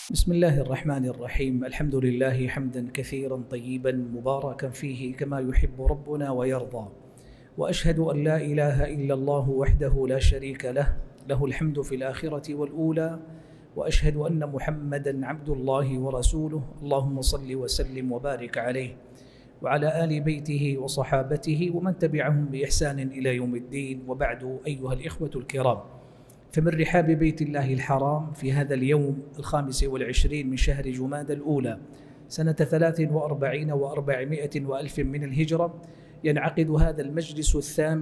بسم الله الرحمن الرحيم. الحمد لله حمدا كثيرا طيبا مباركا فيه كما يحب ربنا ويرضى، وأشهد أن لا إله إلا الله وحده لا شريك له، له الحمد في الآخرة والأولى، وأشهد أن محمدا عبد الله ورسوله. اللهم صل وسلم وبارك عليه وعلى آل بيته وصحابته ومن تبعهم بإحسان إلى يوم الدين. وبعد، أيها الإخوة الكرام، فمن رحاب بيت الله الحرام في هذا اليوم 25 من شهر جمادى الأولى سنة 43 و400 وألف من الهجرة ينعقد هذا المجلس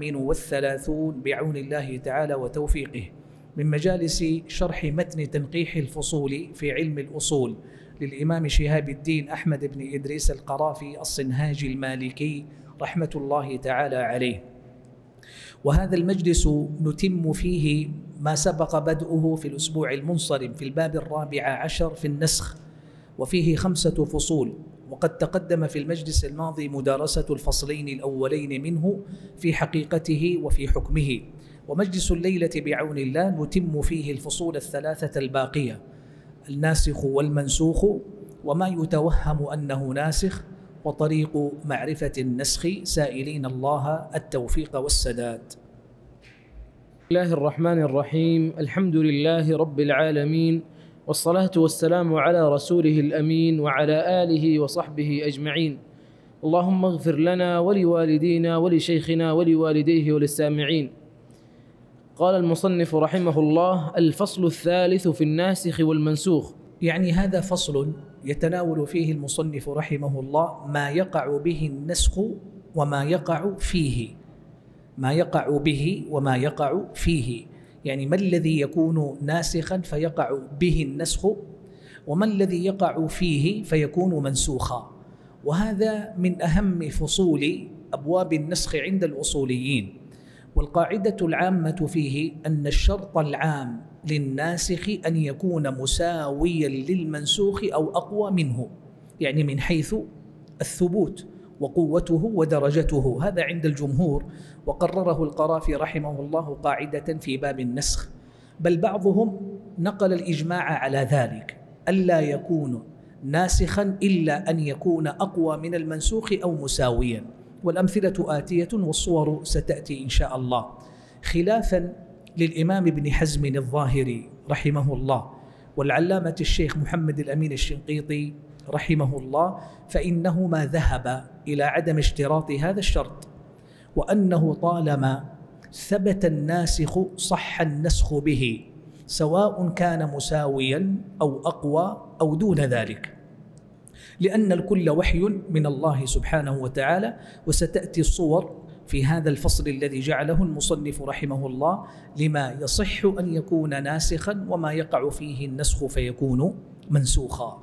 38 بعون الله تعالى وتوفيقه من مجالس شرح متن تنقيح الفصول في علم الأصول للإمام شهاب الدين أحمد بن إدريس القرافي الصنهاجي المالكي رحمة الله تعالى عليه. وهذا المجلس نتم فيه ما سبق بدءه في الأسبوع المنصرم في الباب 14 في النسخ، وفيه 5 فصول، وقد تقدم في المجلس الماضي مدارسة الفصلين الأولين منه في حقيقته وفي حكمه. ومجلس الليلة بعون الله نتم فيه الفصول 3 الباقية: الناسخ والمنسوخ، وما يتوهم أنه ناسخ، وطريق معرفة النسخ، سائلين الله التوفيق والسداد. بسم الله الرحمن الرحيم. الحمد لله رب العالمين، والصلاة والسلام على رسوله الأمين وعلى آله وصحبه أجمعين. اللهم اغفر لنا ولوالدينا ولشيخنا ولوالديه وللسامعين. قال المصنف رحمه الله: الفصل الثالث في الناسخ والمنسوخ. يعني هذا فصل يتناول فيه المصنف رحمه الله ما يقع به النسخ وما يقع فيه، ما يقع به وما يقع فيه، يعني ما الذي يكون ناسخا فيقع به النسخ، وما الذي يقع فيه فيكون منسوخا. وهذا من أهم فصول أبواب النسخ عند الأصوليين. والقاعدة العامة فيه أن الشرط العام للناسخ أن يكون مساويا للمنسوخ أو أقوى منه، يعني من حيث الثبوت وقوته ودرجته. هذا عند الجمهور، وقرره القرافي رحمه الله قاعدة في باب النسخ، بل بعضهم نقل الإجماع على ذلك، ألا يكون ناسخا إلا أن يكون أقوى من المنسوخ أو مساويا. والأمثلة آتية والصور ستأتي إن شاء الله. خلافا للإمام ابن حزم الظاهري رحمه الله والعلامة الشيخ محمد الأمين الشنقيطي رحمه الله، فإنهما ذهب إلى عدم اشتراط هذا الشرط، وأنه طالما ثبت الناسخ صح النسخ به، سواء كان مساويا أو أقوى أو دون ذلك، لأن الكل وحي من الله سبحانه وتعالى. وستأتي الصور في هذا الفصل الذي جعله المصنف رحمه الله لما يصح أن يكون ناسخا وما يقع فيه النسخ فيكون منسوخا.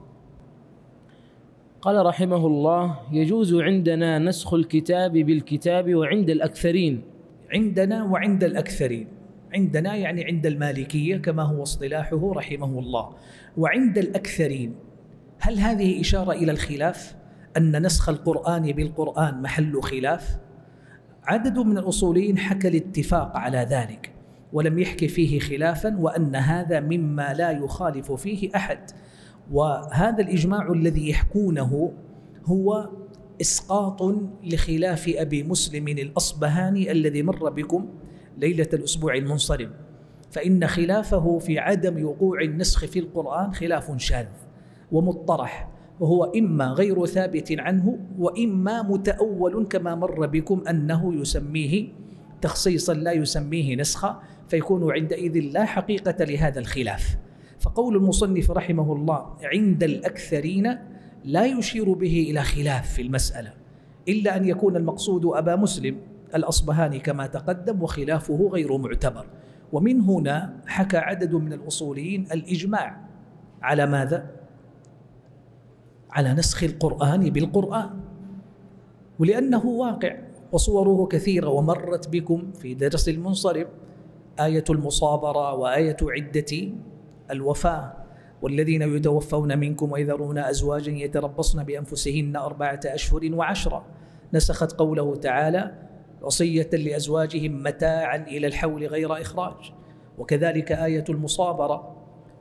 قال رحمه الله: يجوز عندنا نسخ الكتاب بالكتاب وعند الأكثرين. عندنا وعند الأكثرين، عندنا يعني عند المالكية كما هو اصطلاحه رحمه الله، وعند الأكثرين. هل هذه إشارة إلى الخلاف؟ أن نسخ القرآن بالقرآن محل خلاف؟ عدد من الأصوليين حكى الاتفاق على ذلك ولم يحكي فيه خلافا، وأن هذا مما لا يخالف فيه أحد. وهذا الإجماع الذي يحكونه هو إسقاط لخلاف أبي مسلم الأصبهاني الذي مر بكم ليلة الأسبوع المنصرم، فإن خلافه في عدم وقوع النسخ في القرآن خلاف شاذ ومطرح، وهو إما غير ثابت عنه وإما متأول كما مر بكم أنه يسميه تخصيصا لا يسميه نسخا، فيكون عندئذ لا حقيقة لهذا الخلاف. فقول المصنف رحمه الله عند الأكثرين لا يشير به إلى خلاف في المسألة، إلا أن يكون المقصود أبا مسلم الأصبهاني كما تقدم، وخلافه غير معتبر. ومن هنا حكى عدد من الأصوليين الإجماع على ماذا؟ على نسخ القرآن بالقرآن، ولأنه واقع وصوره كثيرة. ومرت بكم في درس المنصرم آية المصابرة وآية عدة الوفاة: والذين يتوفون منكم ويذرون أزواجا يتربصن بأنفسهن 4 أشهر و10، نسخت قوله تعالى: وصية لأزواجهم متاعا إلى الحول غير إخراج. وكذلك آية المصابرة: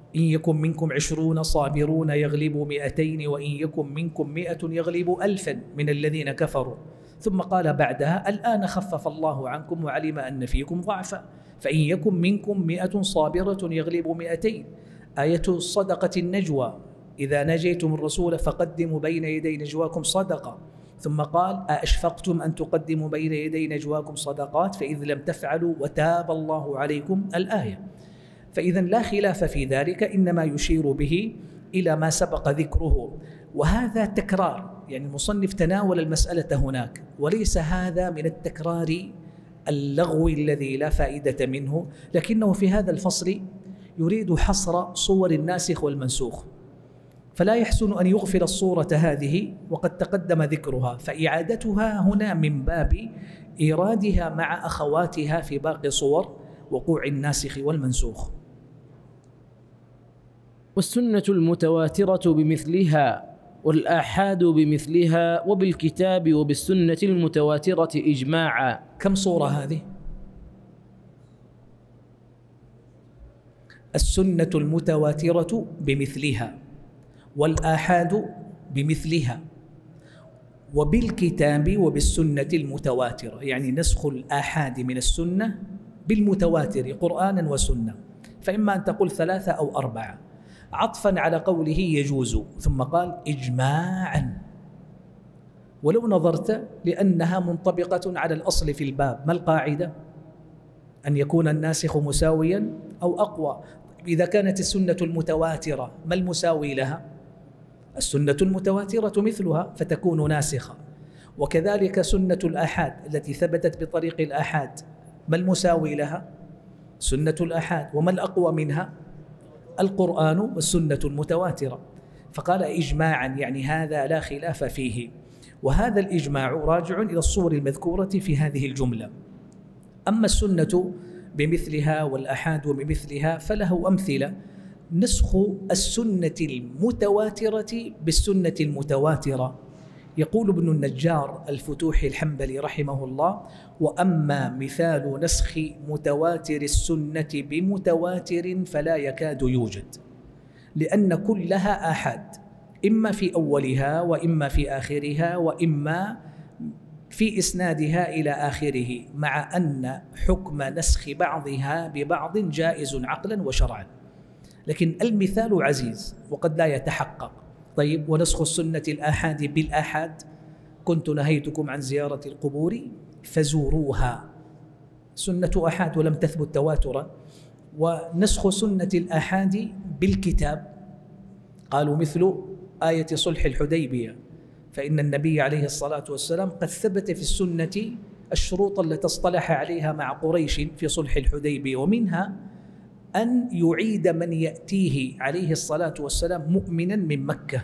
إن يكن منكم 20 صابرون يغلبوا 200 وإن يكن منكم 100 يغلبوا 1000 من الذين كفروا. ثم قال بعدها الآن خفف الله عنكم وعلم أن فيكم ضعفا فإن يكن منكم 100 صابرة يغلبوا 200. آية صدقة النجوى إذا نجيتم الرسول فقدموا بين يدي نجواكم صدقة. ثم قال أأشفقتم أن تقدموا بين يدي نجواكم صدقات فإذ لم تفعلوا وتاب الله عليكم الآية. فإذا لا خلاف في ذلك، إنما يشير به إلى ما سبق ذكره، وهذا تكرار، يعني المصنف تناول المسألة هناك، وليس هذا من التكرار اللغوي الذي لا فائدة منه، لكنه في هذا الفصل يريد حصر صور الناسخ والمنسوخ، فلا يحسن أن يغفل الصورة هذه وقد تقدم ذكرها، فإعادتها هنا من باب إيرادها مع أخواتها في باقي صور وقوع الناسخ والمنسوخ. والسنة المتواترة بمثلها والآحاد بمثلها وبالكتاب وبالسنة المتواترة إجماعا. كم صورة هذه؟ السنة المتواترة بمثلها والآحاد بمثلها وبالكتاب وبالسنة المتواترة، يعني نسخ الآحاد من السنة بالمتواتر قرآنا وسنة، فإما أن تقول 3 أو 4 عطفا على قوله يجوز، ثم قال إجماعا. ولو نظرت لأنها منطبقة على الأصل في الباب، ما القاعدة؟ أن يكون الناسخ مساويا أو أقوى. إذا كانت السنة المتواترة ما المساوي لها؟ السنة المتواترة مثلها فتكون ناسخة. وكذلك سنة الآحاد التي ثبتت بطريق الآحاد ما المساوي لها؟ سنة الآحاد. وما الأقوى منها؟ القرآن والسنة المتواترة. فقال إجماعا، يعني هذا لا خلاف فيه، وهذا الإجماع راجع إلى الصور المذكورة في هذه الجملة. أما السنة بمثلها والآحاد بمثلها فله أمثلة: نسخ السنة المتواترة بالسنة المتواترة. يقول ابن النجار الفتوحي الحنبلي رحمه الله: وأما مثال نسخ متواتر السنة بمتواتر فلا يكاد يوجد، لأن كلها آحاد، إما في أولها وإما في آخرها وإما في إسنادها إلى آخره، مع أن حكم نسخ بعضها ببعض جائز عقلا وشرعا، لكن المثال عزيز وقد لا يتحقق. طيب، ونسخ السنة الآحاد بالآحاد: كنت نهيتكم عن زيارة القبور فزوروها، سنة آحاد ولم تثبت تواترا. ونسخ سنة الآحاد بالكتاب قالوا مثل آية صلح الحديبية، فإن النبي عليه الصلاة والسلام قد ثبت في السنة الشروط التي اصطلح عليها مع قريش في صلح الحديبية، ومنها أن يعيد من يأتيه عليه الصلاة والسلام مؤمنا من مكة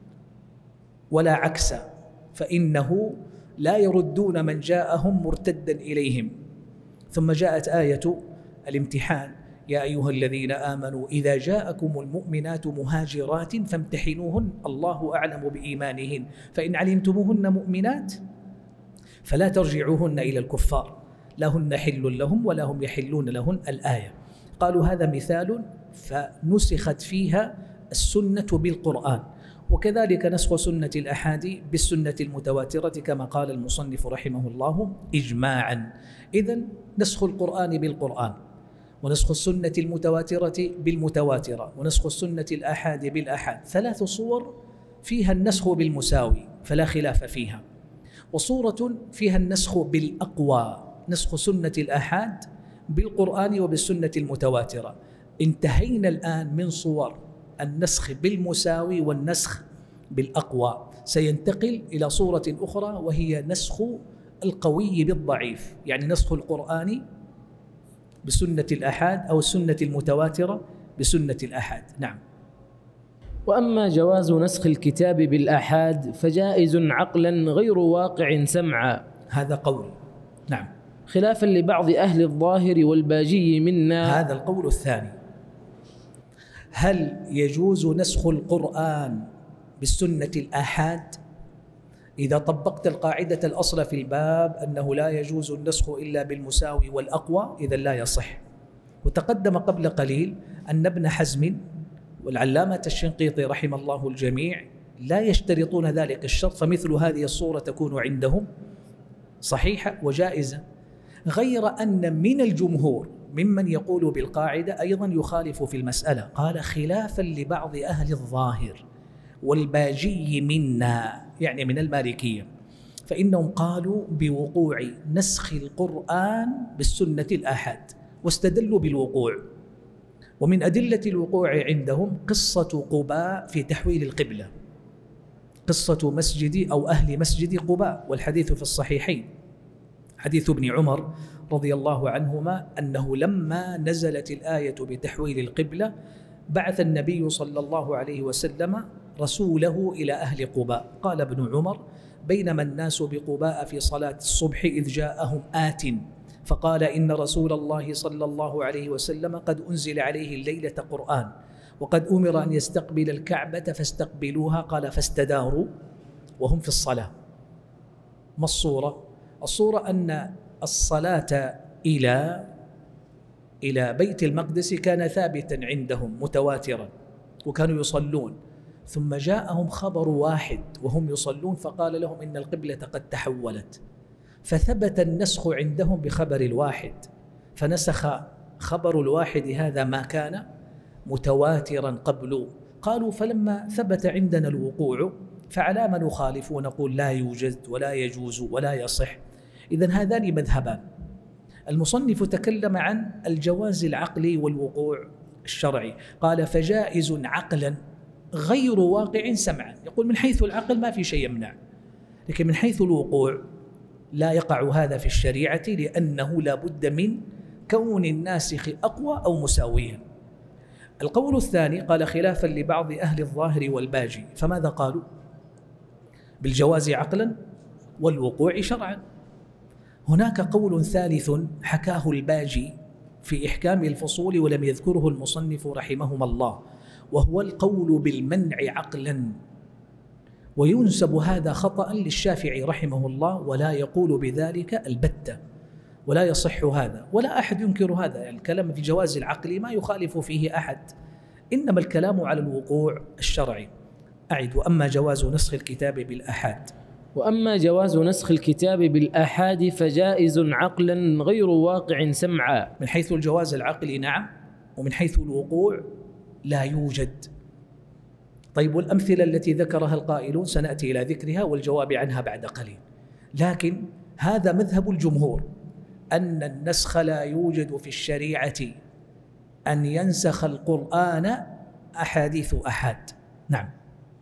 ولا عكس، فإنه لا يردون من جاءهم مرتدا إليهم. ثم جاءت آية الامتحان: يا أيها الذين آمنوا إذا جاءكم المؤمنات مهاجرات فامتحنوهن الله أعلم بإيمانهن فإن علمتموهن مؤمنات فلا ترجعوهن إلى الكفار، لهن حل لهم ولا هم يحلون لهن، الآية. قالوا هذا مثال، فنسخت فيها السنة بالقرآن. وكذلك نسخ سنة الآحاد بالسنة المتواترة كما قال المصنف رحمه الله إجماعا. إذن نسخ القرآن بالقرآن، ونسخ السنة المتواترة بالمتواترة، ونسخ السنة الآحاد بالآحاد، 3 صور فيها النسخ بالمساوي فلا خلاف فيها، وصورة فيها النسخ بالأقوى، نسخ سنة الآحاد بالقرآن وبالسنة المتواترة. انتهينا الآن من صور النسخ بالمساوي والنسخ بالأقوى، سينتقل إلى صورة أخرى وهي نسخ القوي بالضعيف، يعني نسخ القرآن بسنة الآحاد أو السنة المتواترة بسنة الآحاد. نعم. وأما جواز نسخ الكتاب بالآحاد فجائز عقلا غير واقع سمعا، هذا قول. نعم. خلافا لبعض أهل الظاهر والباجي منا. هذا القول الثاني. هل يجوز نسخ القرآن بالسنة الآحاد؟ إذا طبقت القاعدة الأصل في الباب أنه لا يجوز النسخ إلا بالمساوي والأقوى، إذا لا يصح. وتقدم قبل قليل أن ابن حزم والعلامة الشنقيطي رحم الله الجميع لا يشترطون ذلك الشرط، فمثل هذه الصورة تكون عندهم صحيحة وجائزة. غير أن من الجمهور ممن يقول بالقاعدة أيضا يخالف في المسألة، قال خلافا لبعض أهل الظاهر والباجي منا، يعني من المالكية، فإنهم قالوا بوقوع نسخ القرآن بالسنة الآحاد واستدلوا بالوقوع. ومن أدلة الوقوع عندهم قصة قباء في تحويل القبلة، قصة مسجد أو أهل مسجد قباء، والحديث في الصحيحين حديث ابن عمر رضي الله عنهما أنه لما نزلت الآية بتحويل القبلة بعث النبي صلى الله عليه وسلم رسوله إلى أهل قباء. قال ابن عمر بينما الناس بقباء في صلاة الصبح إذ جاءهم آت فقال إن رسول الله صلى الله عليه وسلم قد أنزل عليه الليلة قرآن وقد أمر أن يستقبل الكعبة فاستقبلوها، قال فاستداروا وهم في الصلاة. ما الصورة؟ الصورة أن الصلاة إلى بيت المقدس كان ثابتا عندهم متواترا وكانوا يصلون، ثم جاءهم خبر واحد وهم يصلون فقال لهم إن القبلة قد تحولت، فثبت النسخ عندهم بخبر الواحد، فنسخ خبر الواحد هذا ما كان متواترا قبل. قالوا فلما ثبت عندنا الوقوع فعلى ما نخالف ونقول لا يوجد ولا يجوز ولا يصح؟ إذن هذان مذهبان. المصنف تكلم عن الجواز العقلي والوقوع الشرعي، قال فجائز عقلا غير واقع سمعا. يقول من حيث العقل ما في شيء يمنع، لكن من حيث الوقوع لا يقع هذا في الشريعة، لأنه لا بد من كون الناسخ أقوى أو مساويا. القول الثاني قال خلافا لبعض أهل الظاهر والباجي، فماذا قالوا؟ بالجواز عقلا والوقوع شرعا. هناك قول ثالث حكاه الباجي في إحكام الفصول ولم يذكره المصنف رحمهما الله، وهو القول بالمنع عقلا، وينسب هذا خطأ للشافعي رحمه الله، ولا يقول بذلك البتة، ولا يصح هذا، ولا أحد ينكر هذا. يعني الكلام في الجواز العقلي ما يخالف فيه أحد، إنما الكلام على الوقوع الشرعي. أعد: وأما جواز نسخ الكتاب بالآحاد، وأما جواز نسخ الكتاب بالآحاد فجائز عقلا غير واقع سمعا. من حيث الجواز العقلي نعم، ومن حيث الوقوع لا يوجد. طيب، والأمثلة التي ذكرها القائلون سنأتي إلى ذكرها والجواب عنها بعد قليل، لكن هذا مذهب الجمهور أن النسخ لا يوجد في الشريعة، أن ينسخ القرآن أحاديث أحاد. نعم.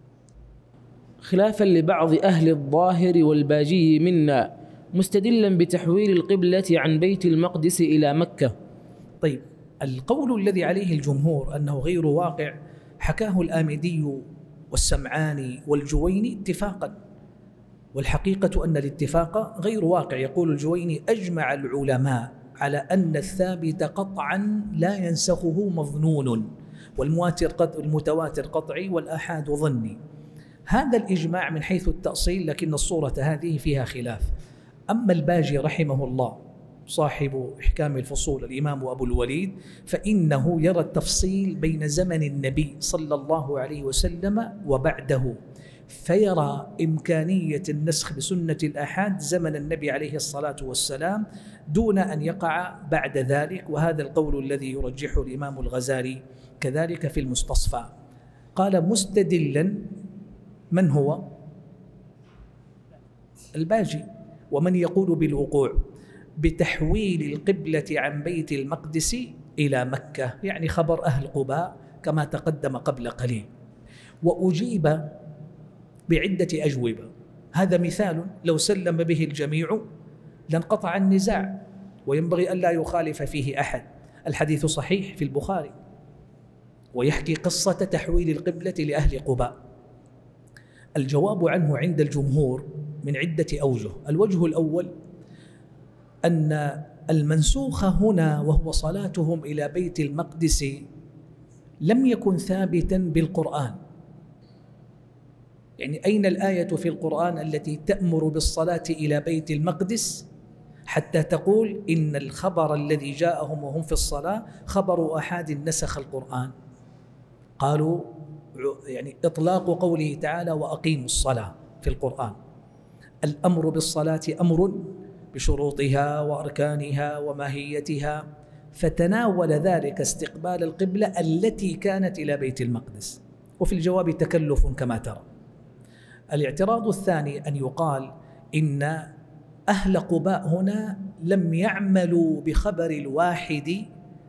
خلافا لبعض أهل الظاهر والباجي منا مستدلا بتحويل القبلة عن بيت المقدس إلى مكة. طيب، القول الذي عليه الجمهور أنه غير واقع حكاه الآمدي والسمعاني والجويني اتفاقا، والحقيقة أن الاتفاق غير واقع. يقول الجويني أجمع العلماء على أن الثابت قطعا لا ينسخه مظنون، والمتواتر قطعي والآحاد ظني. هذا الإجماع من حيث التأصيل، لكن الصورة هذه فيها خلاف. أما الباجي رحمه الله صاحب إحكام الفصول الإمام أبو الوليد، فإنه يرى التفصيل بين زمن النبي صلى الله عليه وسلم وبعده، فيرى إمكانية النسخ بسنة الآحاد زمن النبي عليه الصلاة والسلام دون أن يقع بعد ذلك، وهذا القول الذي يرجحه الإمام الغزالي كذلك في المستصفى. قال مستدلا، من هو؟ الباجي. ومن يقول بالوقوع بتحويل القبلة عن بيت المقدس إلى مكة، يعني خبر أهل قباء كما تقدم قبل قليل. وأجيب بعدة أجوبة، هذا مثال لو سلم به الجميع لانقطع النزاع، وينبغي أن لا يخالف فيه أحد. الحديث صحيح في البخاري ويحكي قصة تحويل القبلة لأهل قباء. الجواب عنه عند الجمهور من عدة أوجه. الوجه الأول أن المنسوخ هنا وهو صلاتهم إلى بيت المقدس لم يكن ثابتا بالقرآن. يعني أين الآية في القرآن التي تأمر بالصلاة إلى بيت المقدس حتى تقول إن الخبر الذي جاءهم وهم في الصلاة خبر أحد نسخ القرآن؟ قالوا يعني إطلاق قوله تعالى وأقيموا الصلاة في القرآن، الأمر بالصلاة أمر بشروطها وأركانها وماهيتها، فتناول ذلك استقبال القبلة التي كانت إلى بيت المقدس، وفي الجواب تكلف كما ترى. الاعتراض الثاني أن يقال إن أهل قباء هنا لم يعملوا بخبر الواحد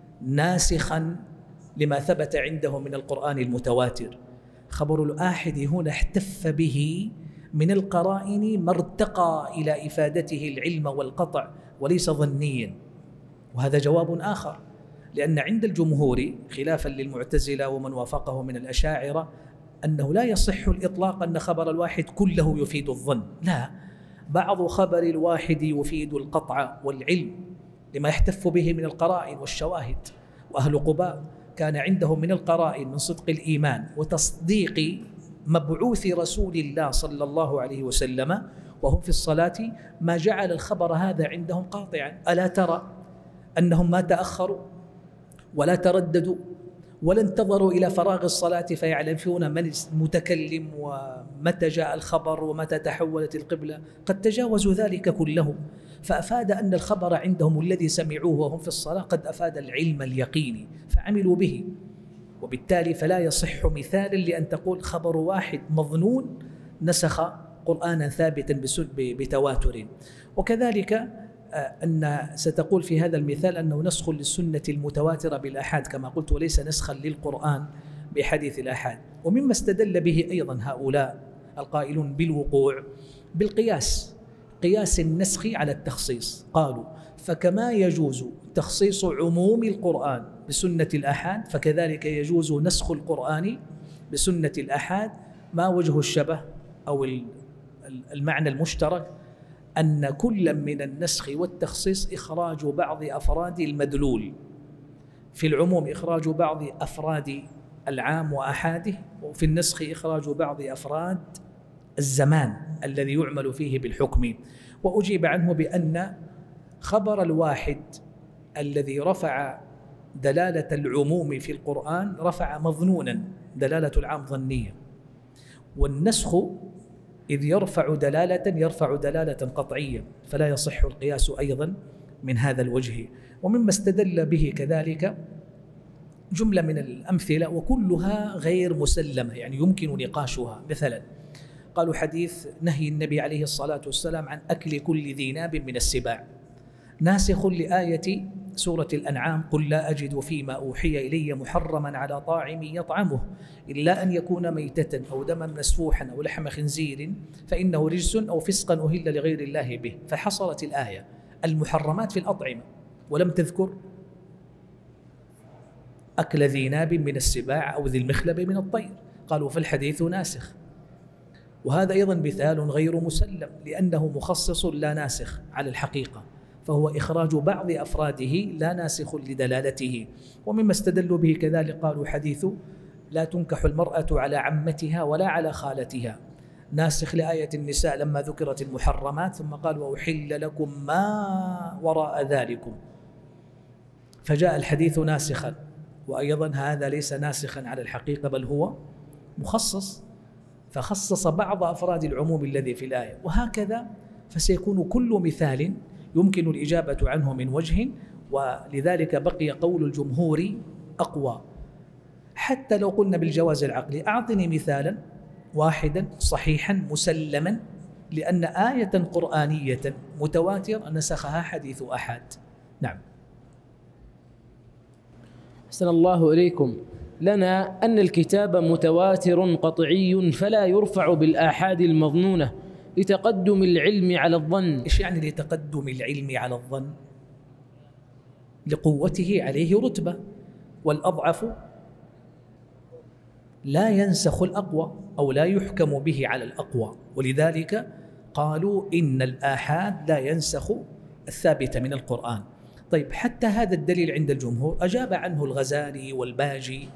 ناسخا لما ثبت عندهم من القرآن المتواتر. خبر الآحد هنا احتف به من القرائن ما ارتقى إلى إفادته العلم والقطع وليس ظنيا، وهذا جواب آخر، لأن عند الجمهور خلافا للمعتزلة ومن وافقه من الأشاعرة أنه لا يصح الإطلاق أن خبر الواحد كله يفيد الظن، لا، بعض خبر الواحد يفيد القطع والعلم لما يحتف به من القرائن والشواهد. وأهل قباء كان عندهم من القرائن من صدق الإيمان وتصديق مبعوث رسول الله صلى الله عليه وسلم وهم في الصلاة ما جعل الخبر هذا عندهم قاطعا. ألا ترى أنهم ما تأخروا ولا ترددوا ولا انتظروا إلى فراغ الصلاة فيعرفون من المتكلم ومتى جاء الخبر ومتى تحولت القبلة، قد تجاوزوا ذلك كله، فأفاد أن الخبر عندهم الذي سمعوه وهم في الصلاة قد أفاد العلم اليقيني فعملوا به. وبالتالي فلا يصح مثالا لأن تقول خبر واحد مظنون نسخ قرآنا ثابتا بتواتر. وكذلك أن ستقول في هذا المثال أنه نسخ للسنة المتواترة بالآحاد كما قلت، وليس نسخا للقرآن بحديث الآحاد. ومما استدل به أيضا هؤلاء القائلون بالوقوع بالقياس، قياس النسخ على التخصيص. قالوا فكما يجوز تخصيص عموم القرآن بسنة الآحاد فكذلك يجوز نسخ القرآن بسنة الآحاد. ما وجه الشبه أو المعنى المشترك؟ أن كل من النسخ والتخصيص إخراج بعض أفراد المدلول، في العموم إخراج بعض أفراد العام وأحاده، وفي النسخ إخراج بعض أفراد الزمان الذي يعمل فيه بالحكم. وأجيب عنه بأن خبر الواحد الذي رفع دلالة العموم في القرآن رفع مظنونا دلالة العام ظنية، والنسخ إذ يرفع دلالة قطعية، فلا يصح القياس أيضا من هذا الوجه. ومما استدل به كذلك جملة من الأمثلة وكلها غير مسلمة، يعني يمكن نقاشها. مثلا قالوا حديث نهي النبي عليه الصلاة والسلام عن أكل كل ذي ناب من السباع ناسخ لآية سورة الأنعام قل لا أجد فيما أوحي إلي محرما على طاعم يطعمه إلا أن يكون ميتة أو دما مسفوحا أو لحم خنزير فإنه رجس أو فسقا أهل لغير الله به، فحصلت الآية المحرمات في الأطعمة ولم تذكر أكل ذي ناب من السباع أو ذي المخلب من الطير. قالوا فالحديث ناسخ. وهذا أيضا مثال غير مسلم لأنه مخصص لا ناسخ على الحقيقة، فهو إخراج بعض أفراده لا ناسخ لدلالته. ومما استدلوا به كذلك قالوا حديث لا تنكح المرأة على عمتها ولا على خالتها ناسخ لآية النساء لما ذكرت المحرمات ثم قال وأحل لكم ما وراء ذلكم، فجاء الحديث ناسخا. وأيضا هذا ليس ناسخا على الحقيقة بل هو مخصص، فخصص بعض أفراد العموم الذي في الآية. وهكذا فسيكون كل مثال يمكن الإجابة عنه من وجه، ولذلك بقي قول الجمهور أقوى. حتى لو قلنا بالجواز العقلي أعطني مثالا واحدا صحيحا مسلما لأن آية قرآنية متواتر نسخها حديث أحد. نعم. أحسن الله إليكم. لنا أن الكتاب متواتر قطعي فلا يرفع بالآحاد المظنونة لتقدم العلم على الظن. إيش يعني لتقدم العلم على الظن؟ لقوته عليه رتبة، والأضعف لا ينسخ الأقوى أو لا يحكم به على الأقوى، ولذلك قالوا إن الآحاد لا ينسخ الثابت من القرآن. طيب حتى هذا الدليل عند الجمهور أجاب عنه الغزالي والباجي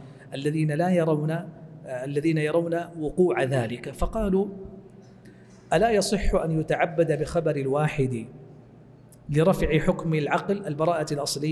الذين يرون وقوع ذلك، فقالوا ألا يصح أن يتعبد بخبر الواحد لرفع حكم العقل البراءة الأصلية؟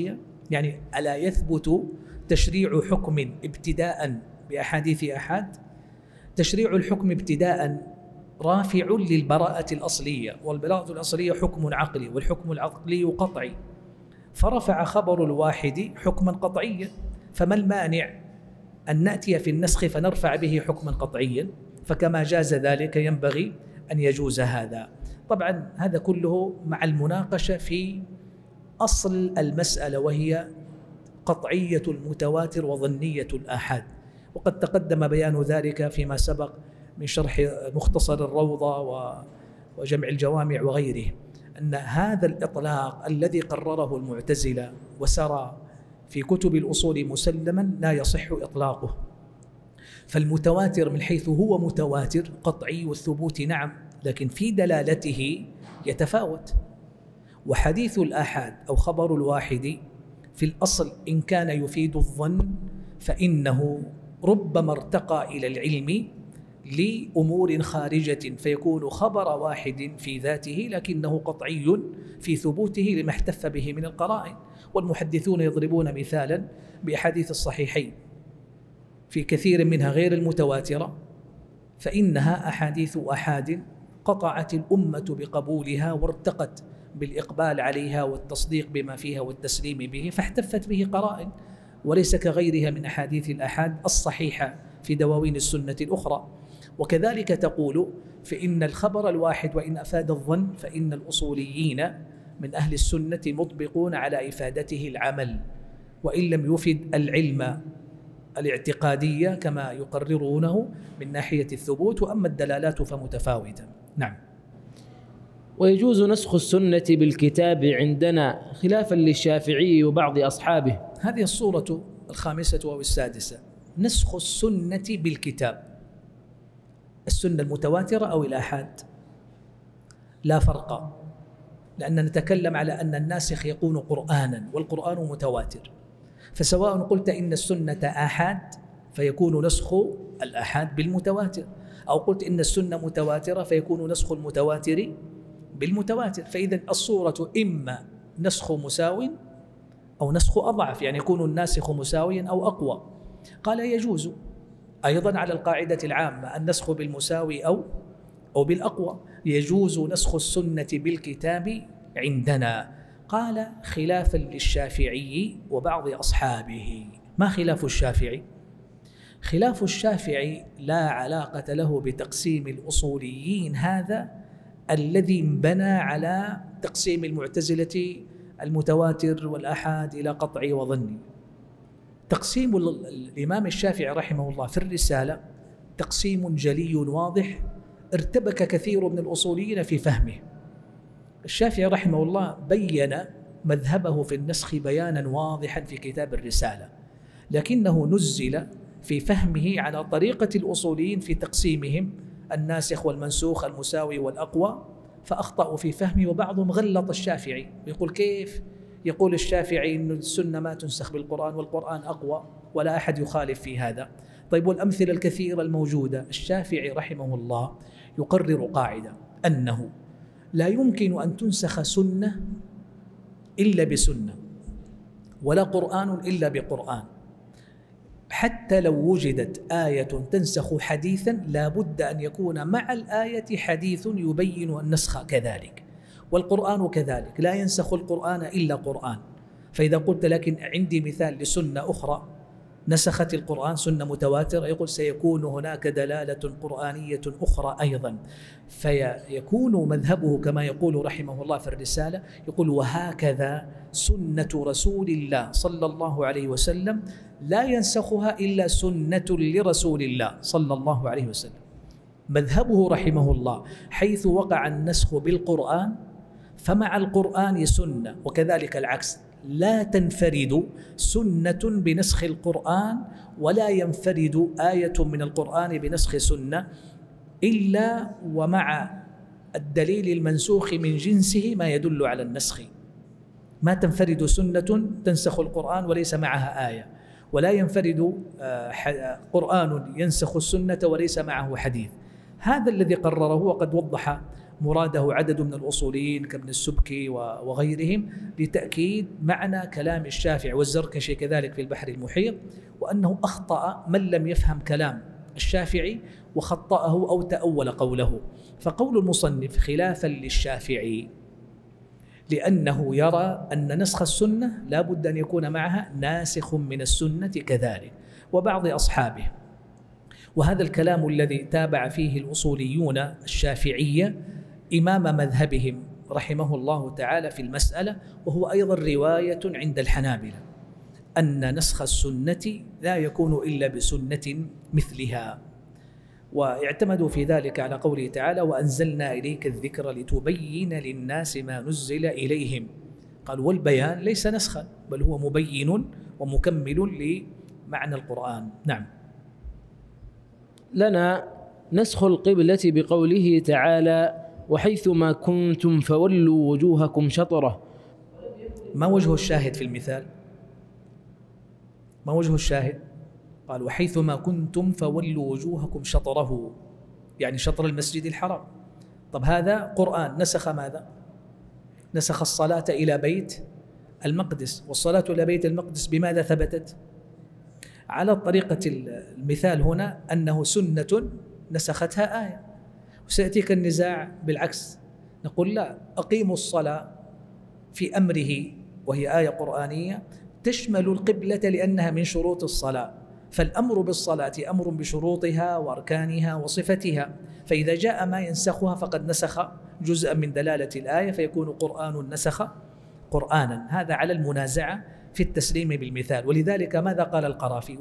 يعني ألا يثبت تشريع حكم ابتداء بأحاديث أحاد؟ تشريع الحكم ابتداء رافع للبراءة الأصلية، والبراءة الأصلية حكم عقلي، والحكم العقلي قطعي، فرفع خبر الواحد حكما قطعيا، فما المانع أن نأتي في النسخ فنرفع به حكما قطعيا؟ فكما جاز ذلك ينبغي أن يجوز هذا. طبعا هذا كله مع المناقشة في أصل المسألة، وهي قطعية المتواتر وظنية الآحاد، وقد تقدم بيان ذلك فيما سبق من شرح مختصر الروضة وجمع الجوامع وغيره، أن هذا الإطلاق الذي قرره المعتزلة وسرى في كتب الأصول مسلما لا يصح إطلاقه. فالمتواتر من حيث هو متواتر قطعي الثبوت نعم، لكن في دلالته يتفاوت. وحديث الآحاد أو خبر الواحد في الأصل إن كان يفيد الظن فإنه ربما ارتقى إلى العلم لأمور خارجة، فيكون خبر واحد في ذاته لكنه قطعي في ثبوته لما احتف به من القرائن. والمحدثون يضربون مثالا بأحاديث الصحيحين في كثير منها غير المتواترة، فإنها أحاديث أحاد قطعت الأمة بقبولها وارتقت بالإقبال عليها والتصديق بما فيها والتسليم به، فاحتفت به قرائن، وليس كغيرها من أحاديث الأحاد الصحيحة في دواوين السنة الأخرى. وكذلك تقول فإن الخبر الواحد وإن أفاد الظن فإن الأصوليين من أهل السنة مطبقون على إفادته العمل، وإن لم يفد العلم الاعتقادية كما يقررونه من ناحية الثبوت، وأما الدلالات فمتفاوتة. نعم. ويجوز نسخ السنة بالكتاب عندنا خلافا للشافعي وبعض أصحابه. هذه الصورة الخامسة أو السادسة، نسخ السنة بالكتاب. السنة المتواترة أو الآحاد لا فرق، لأننا نتكلم على أن الناسخ يكون قرآنا والقرآن متواتر، فسواء قلت إن السنة آحاد فيكون نسخ الآحاد بالمتواتر، أو قلت إن السنة متواترة فيكون نسخ المتواتر بالمتواتر. فإذا الصورة إما نسخ مساو أو نسخ أضعف، يعني يكون الناسخ مساويا أو أقوى. قال يجوز أيضا على القاعدة العامة النسخ بالمساوي أو بالأقوى. يجوز نسخ السنة بالكتاب عندنا. قال خلافا للشافعي وبعض أصحابه. ما خلاف الشافعي؟ خلاف الشافعي لا علاقة له بتقسيم الأصوليين هذا الذي انبنى على تقسيم المعتزلة المتواتر والآحاد إلى قطعي وظني. تقسيم الإمام الشافعي رحمه الله في الرسالة تقسيم جلي واضح ارتبك كثير من الأصوليين في فهمه. الشافعي رحمه الله بين مذهبه في النسخ بيانا واضحا في كتاب الرسالة، لكنه نزل في فهمه على طريقة الأصوليين في تقسيمهم الناسخ والمنسوخ المساوي والأقوى، فأخطأوا في فهمه. وبعضهم غلط الشافعي يقول كيف؟ يقول الشافعي أن السنة ما تنسخ بالقرآن والقرآن أقوى، ولا أحد يخالف في هذا. طيب والأمثلة الكثيرة الموجودة، الشافعي رحمه الله يقرر قاعدة أنه لا يمكن أن تنسخ سنة إلا بسنة، ولا قرآن إلا بقرآن. حتى لو وجدت آية تنسخ حديثا لا بد أن يكون مع الآية حديث يبين النسخ كذلك، والقرآن كذلك لا ينسخ القرآن إلا قرآن. فإذا قلت لكن عندي مثال لسنة أخرى نسخت القرآن، سنة متواترة، يقول سيكون هناك دلالة قرآنية أخرى أيضا، فيكون مذهبه كما يقول رحمه الله في الرسالة، يقول وهكذا سنة رسول الله صلى الله عليه وسلم لا ينسخها إلا سنة لرسول الله صلى الله عليه وسلم. مذهبه رحمه الله حيث وقع النسخ بالقرآن فمع القرآن سنة، وكذلك العكس، لا تنفرد سنة بنسخ القرآن ولا ينفرد آية من القرآن بنسخ سنة إلا ومع الدليل المنسوخ من جنسه ما يدل على النسخ. ما تنفرد سنة تنسخ القرآن وليس معها آية، ولا ينفرد قرآن ينسخ السنة وليس معه حديث. هذا الذي قرره، وقد وضح مراده عدد من الأصوليين كابن السبكي وغيرهم لتأكيد معنى كلام الشافعي، والزركشي كذلك في البحر المحيط، وأنه أخطأ من لم يفهم كلام الشافعي وخطأه أو تأول قوله. فقول المصنف خلافا للشافعي لأنه يرى أن نسخ السنة لا بد أن يكون معها ناسخ من السنة كذلك وبعض أصحابه، وهذا الكلام الذي تابع فيه الأصوليون الشافعية إمام مذهبهم رحمه الله تعالى في المسألة، وهو أيضا رواية عند الحنابلة أن نسخ السنة لا يكون إلا بسنة مثلها، واعتمدوا في ذلك على قوله تعالى وأنزلنا إليك الذكر لتبين للناس ما نزل إليهم. قال والبيان ليس نسخا بل هو مبين ومكمل لمعنى القرآن. نعم. لنا نسخ القبلة بقوله تعالى وحيثما كنتم فولوا وجوهكم شطرة. ما وجه الشاهد في المثال؟ ما وجه الشاهد؟ قال وحيثما كنتم فولوا وجوهكم شطره، يعني شطر المسجد الحرام. طب هذا قرآن نسخ ماذا؟ نسخ الصلاة إلى بيت المقدس، والصلاة إلى بيت المقدس بماذا ثبتت؟ على طريقة المثال هنا أنه سنة نسختها آية، وسيأتيك النزاع بالعكس، نقول لا، أقيموا الصلاة في أمره وهي آية قرآنية تشمل القبلة لأنها من شروط الصلاة، فالأمر بالصلاة أمر بشروطها وأركانها وصفتها، فإذا جاء ما ينسخها فقد نسخ جزءا من دلالة الآية فيكون قرآن نسخ قرآنا. هذا على المنازعة في التسليم بالمثال. ولذلك ماذا قال القرافي؟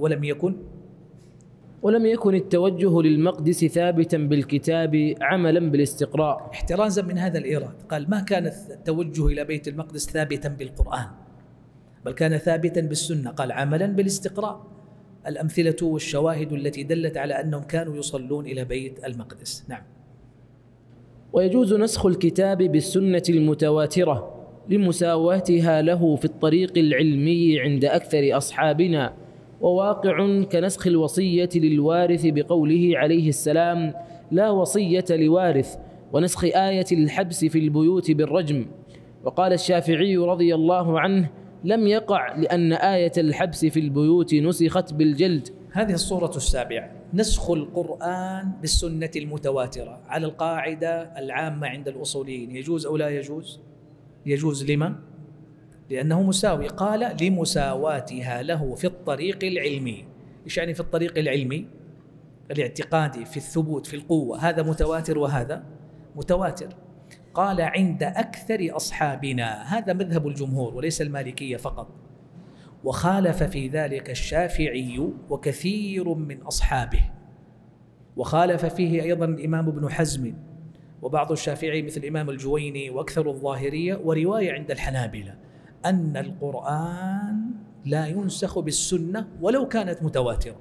ولم يكن التوجه للمقدس ثابتا بالكتاب عملا بالاستقراء. احترازا من هذا الإيراد قال ما كان التوجه إلى بيت المقدس ثابتا بالقرآن بل كان ثابتا بالسنة، قال عملا بالاستقراء، الأمثلة والشواهد التي دلت على أنهم كانوا يصلون إلى بيت المقدس. نعم. ويجوز نسخ الكتاب بالسنة المتواترة لمساواتها له في الطريق العلمي عند أكثر أصحابنا، وواقع كنسخ الوصية للوارث بقوله عليه السلام لا وصية لوارث، ونسخ آية الحبس في البيوت بالرجم. وقال الشافعي رضي الله عنه لم يقع لأن آية الحبس في البيوت نسخت بالجلد. هذه الصورة السابعة، نسخ القرآن بالسنة المتواترة على القاعدة العامة عند الأصوليين، يجوز أو لا يجوز؟ يجوز. لما؟ لأنه مساوي. قال لمساواتها له في الطريق العلمي. إيش يعني في الطريق العلمي؟ الاعتقادي، في الثبوت، في القوة، هذا متواتر وهذا متواتر. قال عند أكثر أصحابنا، هذا مذهب الجمهور وليس المالكية فقط، وخالف في ذلك الشافعي وكثير من أصحابه، وخالف فيه أيضا الإمام ابن حزم وبعض الشافعي مثل الإمام الجويني وأكثر الظاهرية، ورواية عند الحنابلة أن القرآن لا ينسخ بالسنة ولو كانت متواترة.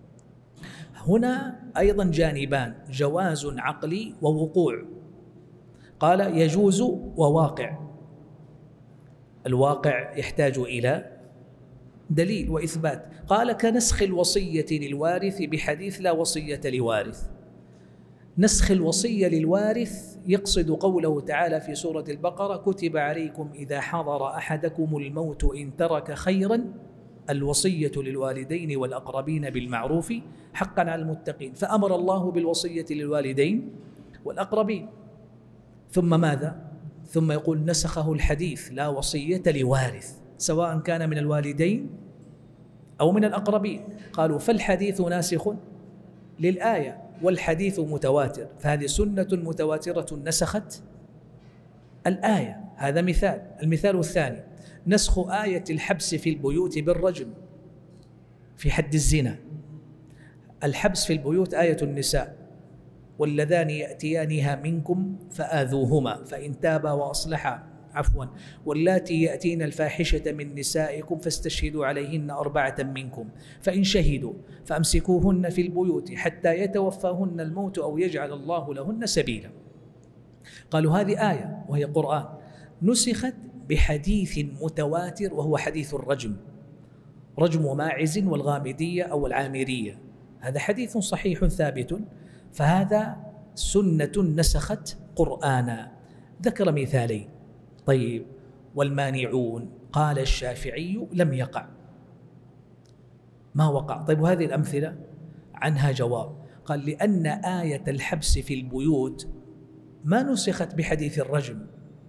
هنا أيضا جانبان، جواز عقلي ووقوع. قال يجوز وواقع، الواقع يحتاج إلى دليل وإثبات. قال كنسخ الوصية للوارث بحديث لا وصية لوارث. نسخ الوصية للوارث يقصد قوله تعالى في سورة البقرة كتب عليكم إذا حضر أحدكم الموت إن ترك خيرا الوصية للوالدين والأقربين بالمعروف حقا على المتقين، فأمر الله بالوصية للوالدين والأقربين. ثم ماذا؟ ثم يقول نسخه الحديث لا وصية لوارث سواء كان من الوالدين أو من الأقربين. قالوا فالحديث ناسخ للآية والحديث متواتر، فهذه سنة متواترة نسخت الآية. هذا مثال. المثال الثاني نسخ آية الحبس في البيوت بالرجم في حد الزنا. الحبس في البيوت آية النساء واللذان يأتيانها منكم فآذوهما فإن تابا وأصلحا واللاتي يأتين الفاحشة من نسائكم فاستشهدوا عليهن 4 منكم فإن شهدوا فأمسكوهن في البيوت حتى يتوفاهن الموت أو يجعل الله لهن سبيلا. قالوا هذه آية وهي قرآن نسخت بحديث متواتر وهو حديث الرجم، رجم ماعز والغامدية أو العامرية، هذا حديث صحيح ثابت، فهذا سنة نسخت قرآنا. ذكر مثالين. طيب والمانعون قال الشافعي لم يقع، ما وقع. طيب وهذه الأمثلة عنها جواب، قال لأن آية الحبس في البيوت ما نسخت بحديث الرجم،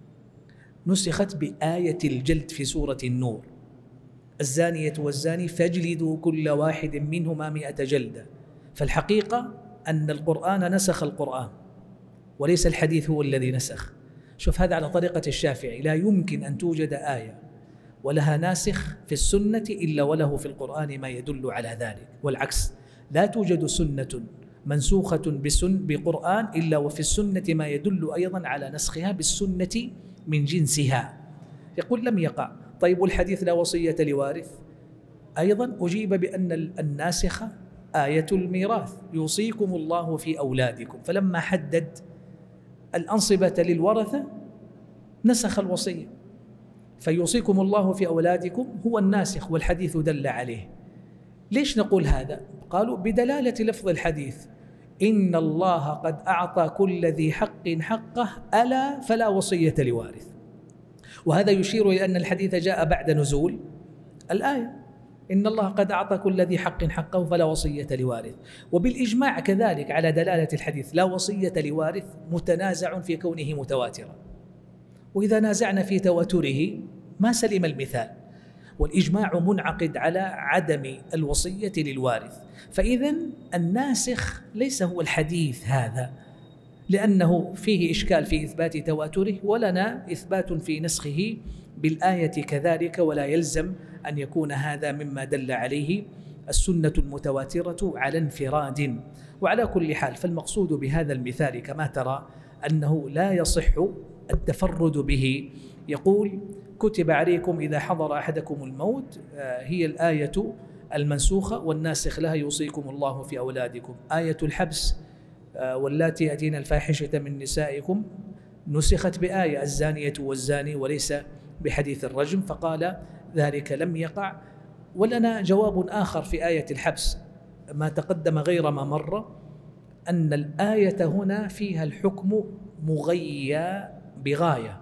نسخت بآية الجلد في سورة النور: الزانية والزاني فاجلدوا كل واحد منهما 100 جلدة. فالحقيقة أن القرآن نسخ القرآن وليس الحديث هو الذي نسخ. شوف هذا على طريقة الشافعي، لا يمكن أن توجد آية ولها ناسخ في السنة إلا وله في القرآن ما يدل على ذلك، والعكس، لا توجد سنة منسوخة بقرآن إلا وفي السنة ما يدل أيضا على نسخها بالسنة من جنسها. يقول لم يقع. طيب والحديث لا وصية لوارث، أيضا أجيب بأن الناسخ آية الميراث: يوصيكم الله في أولادكم. فلما حدد الأنصبة للورثة نسخ الوصية، فيوصيكم الله في أولادكم هو الناسخ والحديث دل عليه. ليش نقول هذا؟ قالوا بدلالة لفظ الحديث: إن الله قد أعطى كل ذي حق حقه ألا فلا وصية لوارث. وهذا يشير إلى أن الحديث جاء بعد نزول الآية: إن الله قد أعطى كل ذي حق حقه فلا وصية لوارث. وبالإجماع كذلك على دلالة الحديث لا وصية لوارث متنازع في كونه متواترا، وإذا نازعنا في تواتره ما سلم المثال، والإجماع منعقد على عدم الوصية للوارث. فإذا الناسخ ليس هو الحديث هذا، لأنه فيه إشكال في إثبات تواتره، ولنا إثبات في نسخه بالآية كذلك، ولا يلزم أن يكون هذا مما دل عليه السنة المتواترة على انفراد. وعلى كل حال فالمقصود بهذا المثال كما ترى أنه لا يصح التفرد به. يقول: كتب عليكم إذا حضر أحدكم الموت، هي الآية المنسوخة، والناسخ لها يوصيكم الله في أولادكم. آية الحبس: واللاتي يأتين الفاحشة من نسائكم، نسخت بآية الزانية والزاني وليس بحديث الرجم، فقال ذلك لم يقع. ولنا جواب آخر في آية الحبس ما تقدم غير ما مر، أن الآية هنا فيها الحكم مغيى بغاية: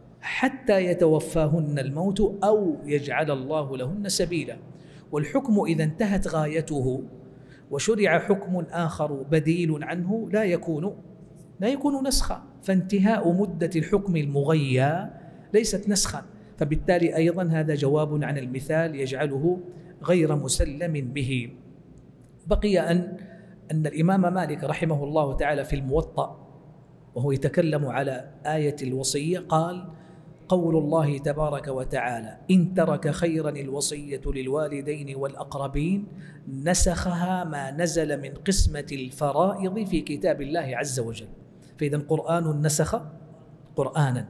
حتى يتوفاهن الموت أو يجعل الله لهن سبيلا. والحكم إذا انتهت غايته وشرع حكم آخر بديل عنه لا يكون نسخا، فانتهاء مدة الحكم المغيى ليست نسخا. فبالتالي أيضا هذا جواب عن المثال يجعله غير مسلم به. بقي أن الإمام مالك رحمه الله تعالى في الموطأ وهو يتكلم على آية الوصية قال: قول الله تبارك وتعالى: إن ترك خيرا الوصية للوالدين والأقربين، نسخها ما نزل من قسمة الفرائض في كتاب الله عز وجل. فإذا قرآن نسخ قرآنا.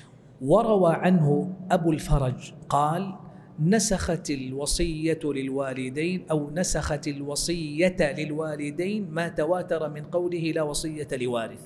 وروى عنه أبو الفرج قال: نسخت الوصية للوالدين أو نسخت الوصية للوالدين ما تواتر من قوله لا وصية لوارث،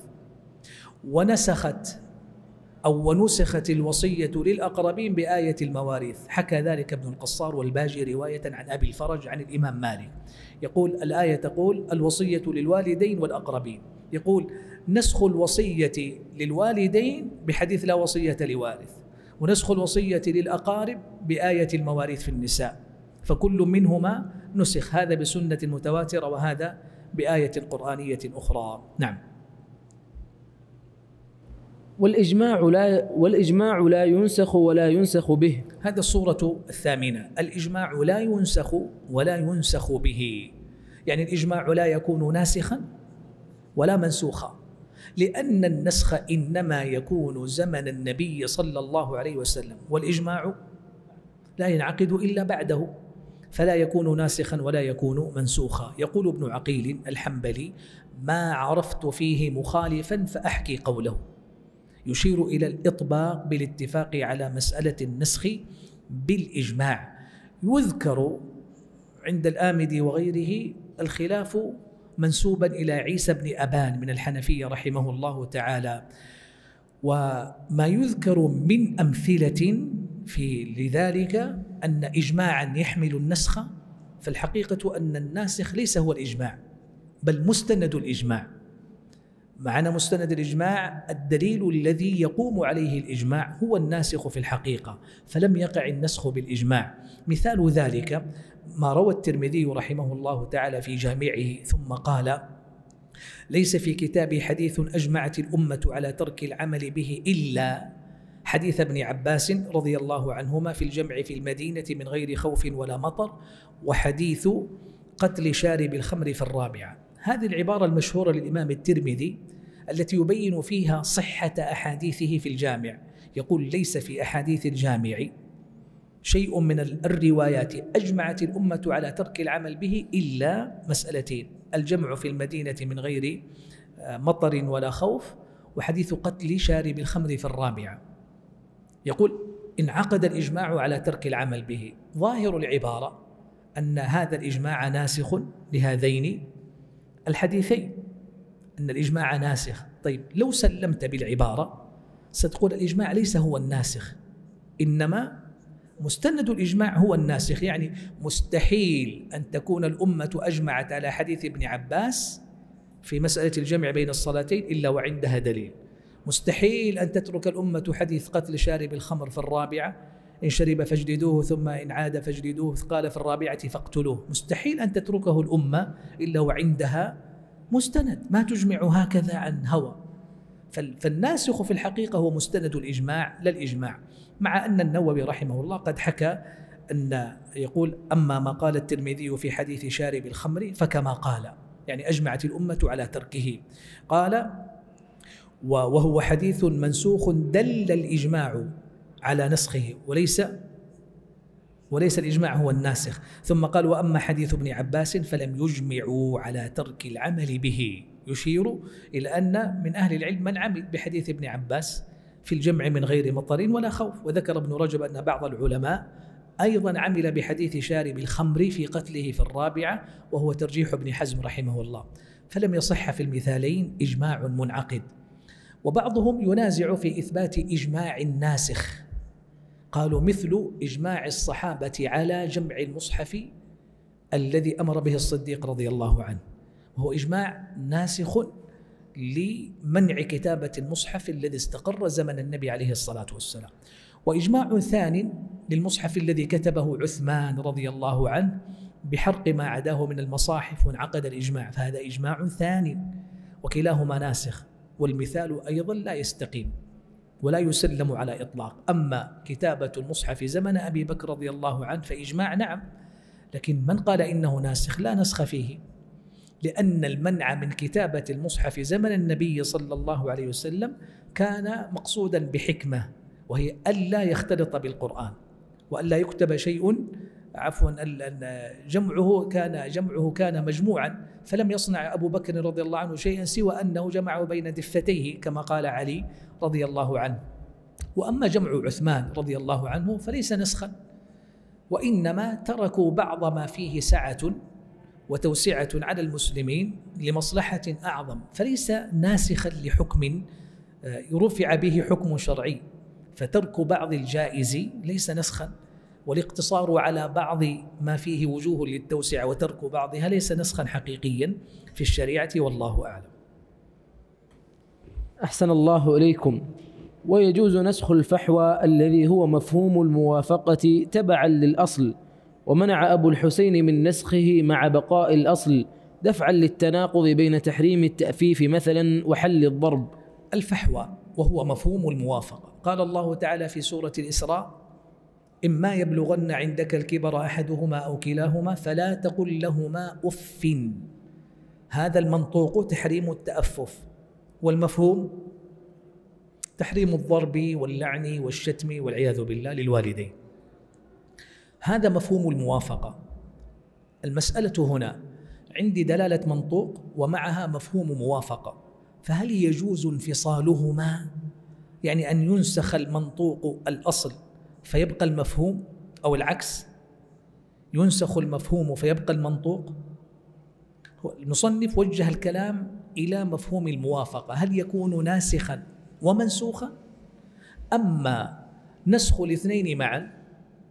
ونسخت الوصية للأقربين بآية المواريث. حكى ذلك ابن القصار والباجي رواية عن أبي الفرج عن الإمام مالك. يقول الآية تقول الوصية للوالدين والأقربين، يقول نسخ الوصية للوالدين بحديث لا وصية لوارث، ونسخ الوصية للأقارب بآية المواريث في النساء، فكل منهما نسخ، هذا بسنة متواترة وهذا بآية قرآنية أخرى. نعم. والإجماع لا ينسخ ولا ينسخ به. هذا الصورة الثامنة: الإجماع لا ينسخ ولا ينسخ به، يعني الإجماع لا يكون ناسخا ولا منسوخا، لأن النسخ إنما يكون زمن النبي صلى الله عليه وسلم، والإجماع لا ينعقد إلا بعده، فلا يكون ناسخا ولا يكون منسوخا. يقول ابن عقيل الحنبلي: ما عرفت فيه مخالفا فأحكي قوله، يشير إلى الإطباق بالاتفاق على مسألة النسخ بالإجماع. يذكر عند الآمدي وغيره الخلاف منسوبا إلى عيسى بن أبان من الحنفية رحمه الله تعالى، وما يذكر من أمثلة لذلك أن إجماعا يحمل النسخ، فالحقيقة أن الناسخ ليس هو الإجماع بل مستند الإجماع. معنا مستند الإجماع، الدليل الذي يقوم عليه الإجماع هو الناسخ في الحقيقة، فلم يقع النسخ بالإجماع. مثال ذلك ما روى الترمذي رحمه الله تعالى في جامعه ثم قال: ليس في كتابي حديث أجمعت الأمة على ترك العمل به إلا حديث ابن عباس رضي الله عنهما في الجمع في المدينة من غير خوف ولا مطر، وحديث قتل شارب الخمر في الرابعة. هذه العبارة المشهورة للإمام الترمذي التي يبين فيها صحة أحاديثه في الجامع. يقول: ليس في أحاديث الجامع شيء من الروايات أجمعت الأمة على ترك العمل به إلا مسألتين: الجمع في المدينة من غير مطر ولا خوف، وحديث قتل شارب الخمر في الرابعة. يقول: انعقد الإجماع على ترك العمل به. ظاهر العبارة أن هذا الإجماع ناسخ لهذين الحديثين، أن الإجماع ناسخ. طيب لو سلمت بالعبارة ستقول الإجماع ليس هو الناسخ، إنما مستند الإجماع هو الناسخ. يعني مستحيل أن تكون الأمة أجمعت على حديث ابن عباس في مسألة الجمع بين الصلاتين إلا وعندها دليل. مستحيل أن تترك الأمة حديث قتل شارب الخمر في الرابعة: إن شرب فاجلدوه ثم إن عاد فاجلدوه، قال في الرابعة فاقتلوه. مستحيل أن تتركه الأمة إلا وعندها مستند، ما تجمع هكذا عن هوى. فالناسخ في الحقيقة هو مستند الإجماع لا الإجماع، مع أن النووي رحمه الله قد حكى أن يقول: أما ما قال الترمذي في حديث شارب الخمر فكما قال، يعني أجمعت الأمة على تركه. قال: وهو حديث منسوخ دل الإجماع على نسخه وليس الإجماع هو الناسخ. ثم قال: وأما حديث ابن عباس فلم يجمعوا على ترك العمل به، يشير إلى أن من أهل العلم من عمل بحديث ابن عباس في الجمع من غير مطر ولا خوف. وذكر ابن رجب أن بعض العلماء أيضا عمل بحديث شارب الخمر في قتله في الرابعة، وهو ترجيح ابن حزم رحمه الله. فلم يصح في المثالين إجماع منعقد. وبعضهم ينازع في إثبات إجماع الناسخ، قالوا مثل إجماع الصحابة على جمع المصحف الذي أمر به الصديق رضي الله عنه، وهو إجماع ناسخ لمنع كتابة المصحف الذي استقر زمن النبي عليه الصلاة والسلام. وإجماع ثاني للمصحف الذي كتبه عثمان رضي الله عنه بحرق ما عداه من المصاحف وانعقد الإجماع، فهذا إجماع ثاني وكلاهما ناسخ. والمثال أيضا لا يستقيم ولا يسلم على إطلاق. أما كتابة المصحف زمن أبي بكر رضي الله عنه فإجماع نعم، لكن من قال إنه ناسخ لا نسخ فيه، لأن المنع من كتابة المصحف زمن النبي صلى الله عليه وسلم كان مقصودا بحكمة، وهي ألا يختلط بالقرآن وألا يكتب شيء جمعه كان مجموعا، فلم يصنع أبو بكر رضي الله عنه شيئا سوى أنه جمعه بين دفتيه كما قال علي رضي الله عنه. وأما جمع عثمان رضي الله عنه فليس نسخا، وإنما تركوا بعض ما فيه سعة وتوسعة على المسلمين لمصلحة أعظم، فليس ناسخا لحكم رفع به حكم شرعي. فترك بعض الجائز ليس نسخا، والاقتصار على بعض ما فيه وجوه للتوسعة وترك بعضها ليس نسخا حقيقيا في الشريعة، والله أعلم. أحسن الله إليكم. ويجوز نسخ الفحوى الذي هو مفهوم الموافقة تبعا للأصل، ومنع أبو الحسين من نسخه مع بقاء الأصل دفعا للتناقض بين تحريم التأفيف مثلا وحل الضرب. الفحوى وهو مفهوم الموافقة، قال الله تعالى في سورة الإسراء: إما يبلغن عندك الكبر أحدهما أو كلاهما فلا تقل لهما أف. هذا المنطوق تحريم التأفف، والمفهوم تحريم الضرب واللعن والشتم والعياذ بالله للوالدين. هذا مفهوم الموافقة. المسألة هنا عندي دلالة منطوق ومعها مفهوم موافقة، فهل يجوز انفصالهما؟ يعني أن ينسخ المنطوق الأصل فيبقى المفهوم، أو العكس ينسخ المفهوم فيبقى المنطوق؟ المصنف وجه الكلام إلى مفهوم الموافقة، هل يكون ناسخا ومنسوخا؟ أما نسخ الاثنين معا،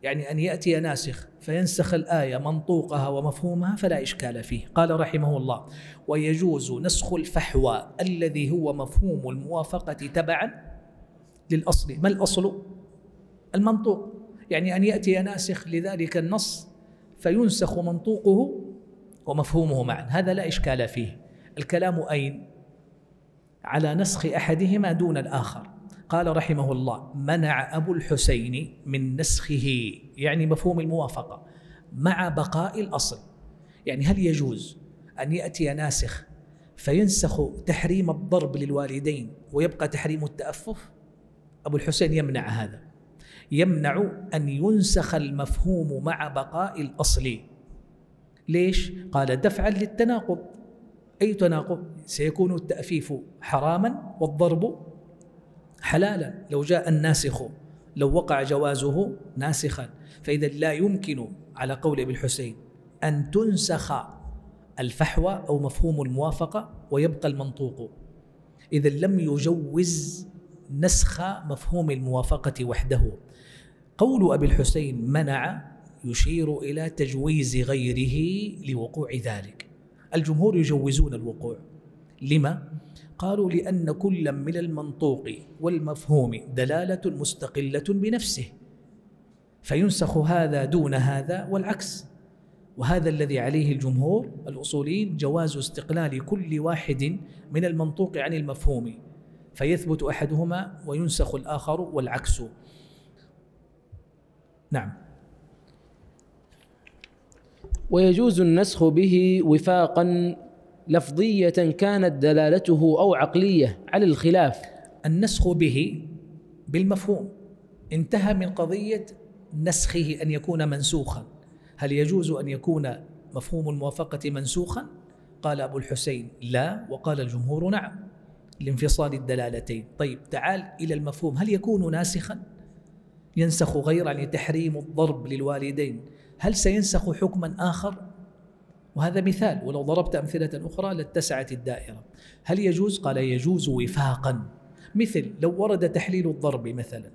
يعني أن يأتي ناسخ فينسخ الآية منطوقها ومفهومها فلا إشكال فيه. قال رحمه الله: ويجوز نسخ الفحوى الذي هو مفهوم الموافقة تبعا للأصل. ما الأصل؟ المنطوق، يعني أن يأتي ناسخ لذلك النص فينسخ منطوقه ومفهومه معا، هذا لا إشكال فيه. الكلام أين؟ على نسخ أحدهما دون الآخر. قال رحمه الله: منع أبو الحسين من نسخه، يعني مفهوم الموافقة، مع بقاء الأصل. يعني هل يجوز أن يأتي ناسخ فينسخ تحريم الضرب للوالدين ويبقى تحريم التأفف؟ أبو الحسين يمنع هذا، يمنع أن ينسخ المفهوم مع بقاء الأصل. ليش؟ قال: دفعا للتناقض. أي تناقض؟ سيكون التأفيف حراما والضرب حلالا لو جاء الناسخ، لو وقع جوازه ناسخا. فإذا لا يمكن على قول ابن الحسين أن تنسخ الفحوى أو مفهوم الموافقة ويبقى المنطوق. إذا لم يجوز نسخ مفهوم الموافقة وحده. قول أبي الحسين منع يشير إلى تجويز غيره لوقوع ذلك. الجمهور يجوزون الوقوع. لما؟ قالوا: لأن كل من المنطوق والمفهوم دلالة مستقلة بنفسه، فينسخ هذا دون هذا والعكس. وهذا الذي عليه الجمهور الأصوليين، جواز استقلال كل واحد من المنطوق عن المفهوم، فيثبت أحدهما وينسخ الآخر والعكس. نعم. ويجوز النسخ به وفاقا لفظية كانت دلالته أو عقلية على الخلاف. النسخ به بالمفهوم انتهى من قضية نسخه أن يكون منسوخا. هل يجوز أن يكون مفهوم الموافقة منسوخا؟ قال أبو الحسين لا، وقال الجمهور نعم، لانفصال الدلالتين. طيب تعال إلى المفهوم، هل يكون ناسخا؟ ينسخ غير عن تحريم الضرب للوالدين، هل سينسخ حكما آخر؟ وهذا مثال، ولو ضربت أمثلة أخرى لاتسعت الدائرة. هل يجوز؟ قال يجوز وفاقا. مثل لو ورد تحليل الضرب مثلا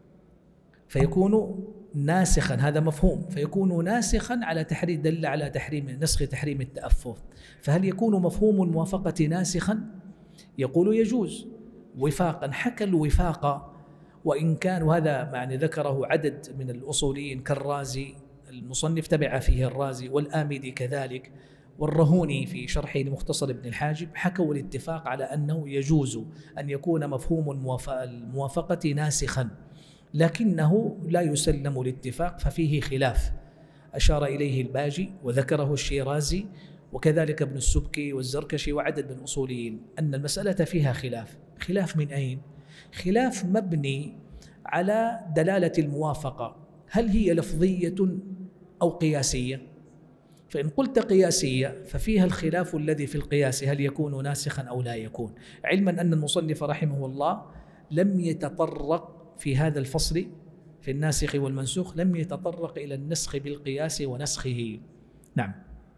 فيكون ناسخا، هذا مفهوم، فيكون ناسخا على تحريم، دل على تحريم، نسخ تحريم التأفف. فهل يكون مفهوم الموافقة ناسخا؟ يقول يجوز وفاقا. حكى الوفاق، وإن كان، وهذا يعني ذكره عدد من الأصوليين كالرازي، المصنف تبع فيه الرازي، والآمدي كذلك، والرهوني في شرحه لمختصر ابن الحاجب، حكوا الاتفاق على أنه يجوز أن يكون مفهوم الموافقة ناسخا، لكنه لا يسلم الاتفاق ففيه خلاف. أشار إليه الباجي وذكره الشيرازي وكذلك ابن السبكي والزركشي وعدد من الأصوليين، أن المسألة فيها خلاف. خلاف من أين؟ خلاف مبني على دلالة الموافقة، هل هي لفظية أو قياسية؟ فإن قلت قياسية ففيها الخلاف الذي في القياس، هل يكون ناسخا أو لا يكون، علما أن المصنف رحمه الله لم يتطرق في هذا الفصل في الناسخ والمنسوخ، لم يتطرق إلى النسخ بالقياس ونسخه. نعم.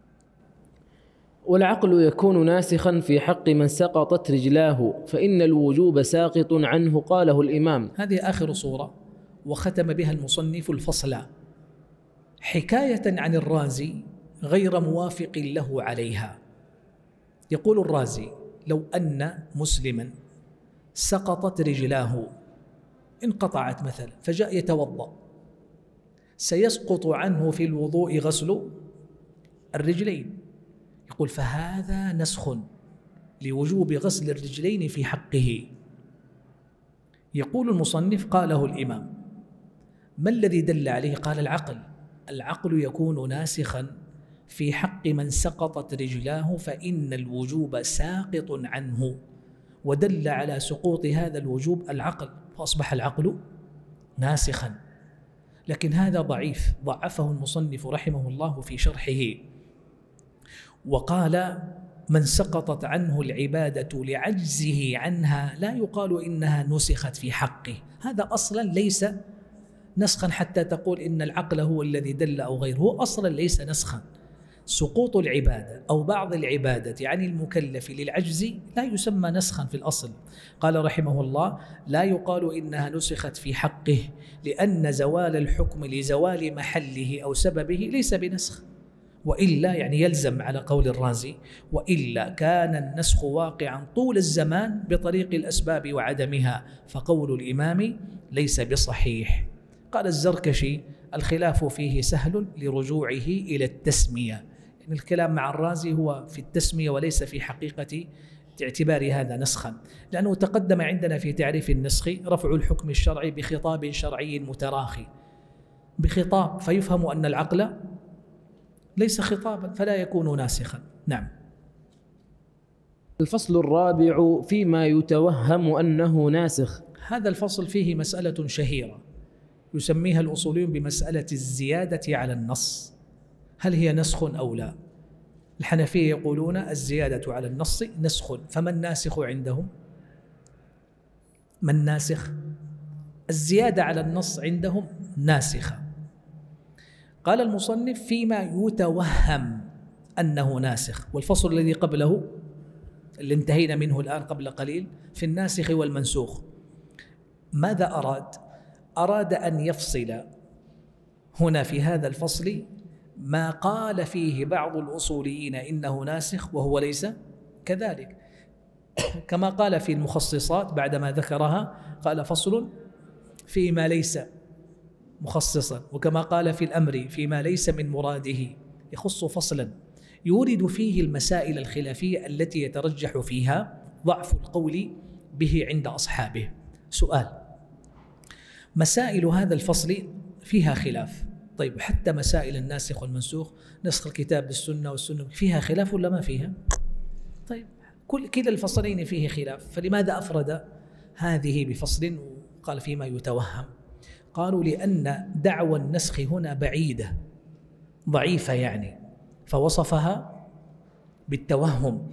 والعقل يكون ناسخا في حق من سقطت رجلاه فإن الوجوب ساقط عنه، قاله الإمام. هذه آخر صورة، وختم بها المصنف الفصل حكاية عن الرازي غير موافق له عليها. يقول الرازي: لو أن مسلما سقطت رجلاه، انقطعت مثلا، فجاء يتوضأ، سيسقط عنه في الوضوء غسل الرجلين. يقول: فهذا نسخ لوجوب غسل الرجلين في حقه. يقول المصنف: قاله الإمام. ما الذي دل عليه؟ قال: العقل. العقل يكون ناسخا في حق من سقطت رجلاه فإن الوجوب ساقط عنه، ودل على سقوط هذا الوجوب العقل، فأصبح العقل ناسخا. لكن هذا ضعيف، ضعفه المصنف رحمه الله في شرحه، وقال: من سقطت عنه العبادة لعجزه عنها لا يقال إنها نسخت في حقه. هذا أصلا ليس نسخا حتى تقول إن العقل هو الذي دل أو غيره، هو أصلا ليس نسخا. سقوط العبادة أو بعض العبادة عن المكلف للعجز لا يسمى نسخا في الأصل. قال رحمه الله: لا يقال إنها نسخت في حقه لأن زوال الحكم لزوال محله أو سببه ليس بنسخ، وإلا يعني يلزم على قول الرازي وإلا كان النسخ واقعا طول الزمان بطريق الأسباب وعدمها، فقول الإمام ليس بصحيح. قال الزركشي: الخلاف فيه سهل لرجوعه إلى التسمية، يعني الكلام مع الرازي هو في التسمية وليس في حقيقة اعتبار هذا نسخا، لأنه تقدم عندنا في تعريف النسخ رفع الحكم الشرعي بخطاب شرعي متراخي، بخطاب فيفهم أن العقل ليس خطابا فلا يكون ناسخا. نعم. الفصل الرابع فيما يتوهم أنه ناسخ. هذا الفصل فيه مسألة شهيرة يسميها الأصوليون بمسألة الزيادة على النص، هل هي نسخ أو لا؟ الحنفية يقولون الزيادة على النص نسخ، فما الناسخ عندهم؟ ما الناسخ؟ الزيادة على النص عندهم ناسخة. قال المصنف: فيما يتوهم أنه ناسخ، والفصل الذي قبله اللي انتهينا منه الآن قبل قليل في الناسخ والمنسوخ. ماذا أراد؟ أراد أن يفصل هنا في هذا الفصل ما قال فيه بعض الأصوليين إنه ناسخ وهو ليس كذلك، كما قال في المخصصات بعدما ذكرها قال: فصل فيما ليس مخصصا، وكما قال في الأمر فيما ليس من مراده، يخص فصلا يورد فيه المسائل الخلافية التي يترجح فيها ضعف القول به عند أصحابه. سؤال: مسائل هذا الفصل فيها خلاف، طيب حتى مسائل الناسخ والمنسوخ، نسخ الكتاب بالسنة والسنة، فيها خلاف ولا ما فيها؟ طيب كلا الفصلين فيه خلاف، فلماذا أفرد هذه بفصل وقال فيما يتوهم؟ قالوا: لأن دعوى النسخ هنا بعيدة ضعيفة يعني، فوصفها بالتوهم،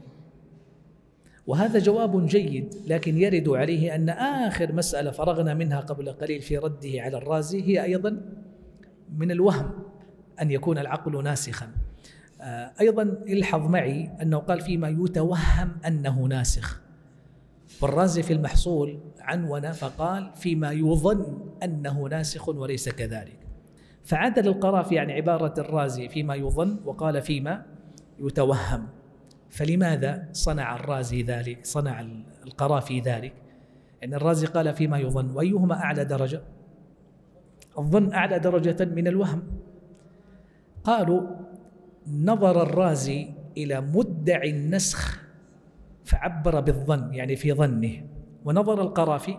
وهذا جواب جيد، لكن يرد عليه أن آخر مسألة فرغنا منها قبل قليل في رده على الرازي هي أيضا من الوهم أن يكون العقل ناسخا. أيضا الحظ معي أنه قال فيما يتوهم أنه ناسخ، والرازي في المحصول عنون فقال فيما يظن أنه ناسخ وليس كذلك، فعدل القرافي عن عبارة الرازي فيما يظن وقال فيما يتوهم. فلماذا صنع الرازي ذلك؟ صنع القرافي ذلك؟ يعني الرازي قال فيما يظن، وأيهما أعلى درجة؟ الظن أعلى درجة من الوهم. قالوا: نظر الرازي إلى مدعي النسخ فعبر بالظن يعني في ظنه، ونظر القرافي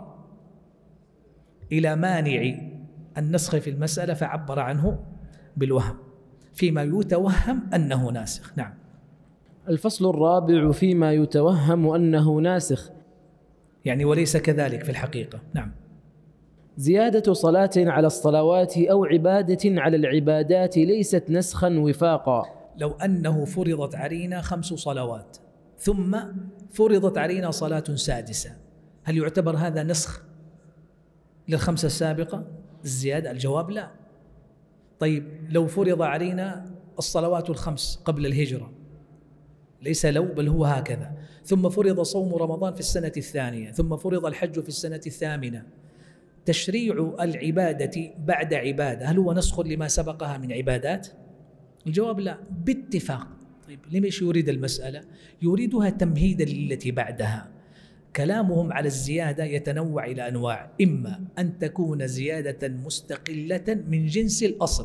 إلى مانع النسخ في المسألة فعبر عنه بالوهم، فيما يتوهم أنه ناسخ. نعم. الفصل الرابع فيما يتوهم أنه ناسخ، يعني وليس كذلك في الحقيقة. نعم. زيادة صلاة على الصلوات أو عبادة على العبادات ليست نسخا وفاقا. لو أنه فرضت علينا 5 صلوات ثم فرضت علينا صلاة سادسة، هل يعتبر هذا نسخ لل5 السابقة الزيادة؟ الجواب لا. طيب لو فرض علينا الصلوات ال5 قبل الهجرة، ليس لو بل هو هكذا، ثم فرض صوم رمضان في السنة الثانية، ثم فرض الحج في السنة الثامنة، تشريع العبادة بعد عبادة هل هو نسخ لما سبقها من عبادات؟ الجواب لا باتفاق. طيب ليش يريد المسألة؟ يريدها تمهيدا للتي بعدها. كلامهم على الزيادة يتنوع إلى أنواع، إما أن تكون زيادة مستقلة من جنس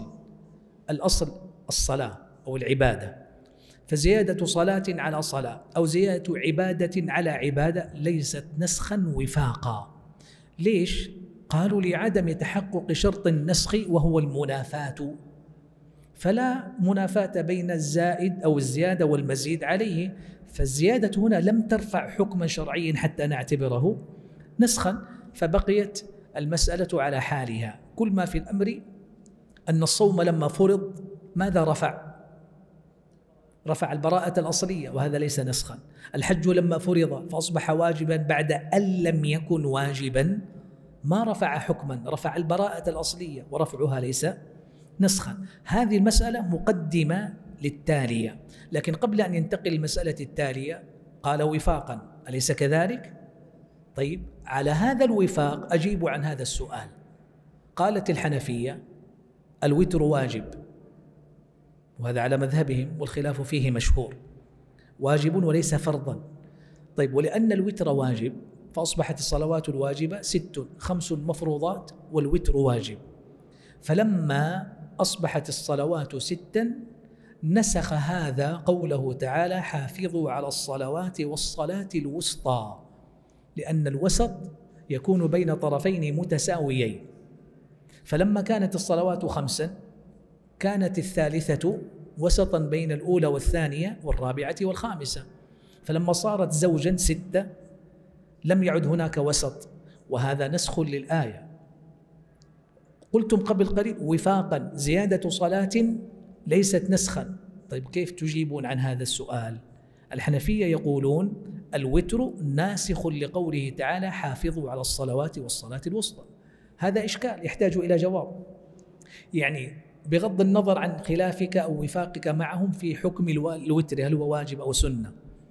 الأصل الصلاة أو العبادة، فزيادة صلاة على صلاة أو زيادة عبادة على عبادة ليست نسخا وفاقا. ليش؟ قالوا لعدم تحقق شرط النسخ وهو المنافاة، فلا منافاة بين الزائد أو الزيادة والمزيد عليه، فالزيادة هنا لم ترفع حكما شرعيا حتى نعتبره نسخا، فبقيت المسألة على حالها. كل ما في الأمر أن الصوم لما فرض ماذا رفع؟ رفع البراءة الأصلية وهذا ليس نسخا. الحج لما فرض فأصبح واجبا بعد أن لم يكن واجبا، ما رفع حكما، رفع البراءة الأصلية ورفعها ليس نسخا. هذه المسألة مقدمة للتالية. لكن قبل أن ينتقل المسألة التالية قال وفاقا، أليس كذلك؟ طيب، على هذا الوفاق أجيب عن هذا السؤال. قالت الحنفية الوتر واجب، وهذا على مذهبهم والخلاف فيه مشهور، واجب وليس فرضا. طيب، ولأن الوتر واجب فأصبحت الصلوات الواجبة 6، 5 مفروضات والوتر واجب. فلما أصبحت الصلوات 6 نسخ هذا قوله تعالى حافظوا على الصلوات والصلاة الوسطى، لأن الوسط يكون بين طرفين متساويين. فلما كانت الصلوات 5 كانت الثالثة وسطا بين الأولى والثانية والرابعة والخامسة. فلما صارت زوجا 6 لم يعد هناك وسط، وهذا نسخ للآية. قلتم قبل قليل وفاقا زيادة صلاة ليست نسخا. طيب، كيف تجيبون عن هذا السؤال؟ الحنفية يقولون الوتر ناسخ لقوله تعالى حافظوا على الصلوات والصلاة الوسطى. هذا إشكال يحتاج إلى جواب، يعني بغض النظر عن خلافك أو وفاقك معهم في حكم الوتر هل هو واجب أو سنة.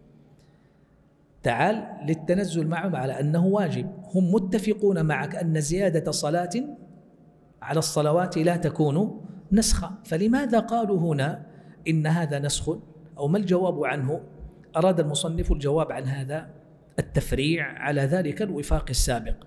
تعال للتنزل معهم على أنه واجب. هم متفقون معك أن زيادة صلاة على الصلوات لا تكون نسخا، فلماذا قالوا هنا إن هذا نسخ؟ أو ما الجواب عنه؟ أراد المصنف الجواب عن هذا التفريع على ذلك الوفاق السابق.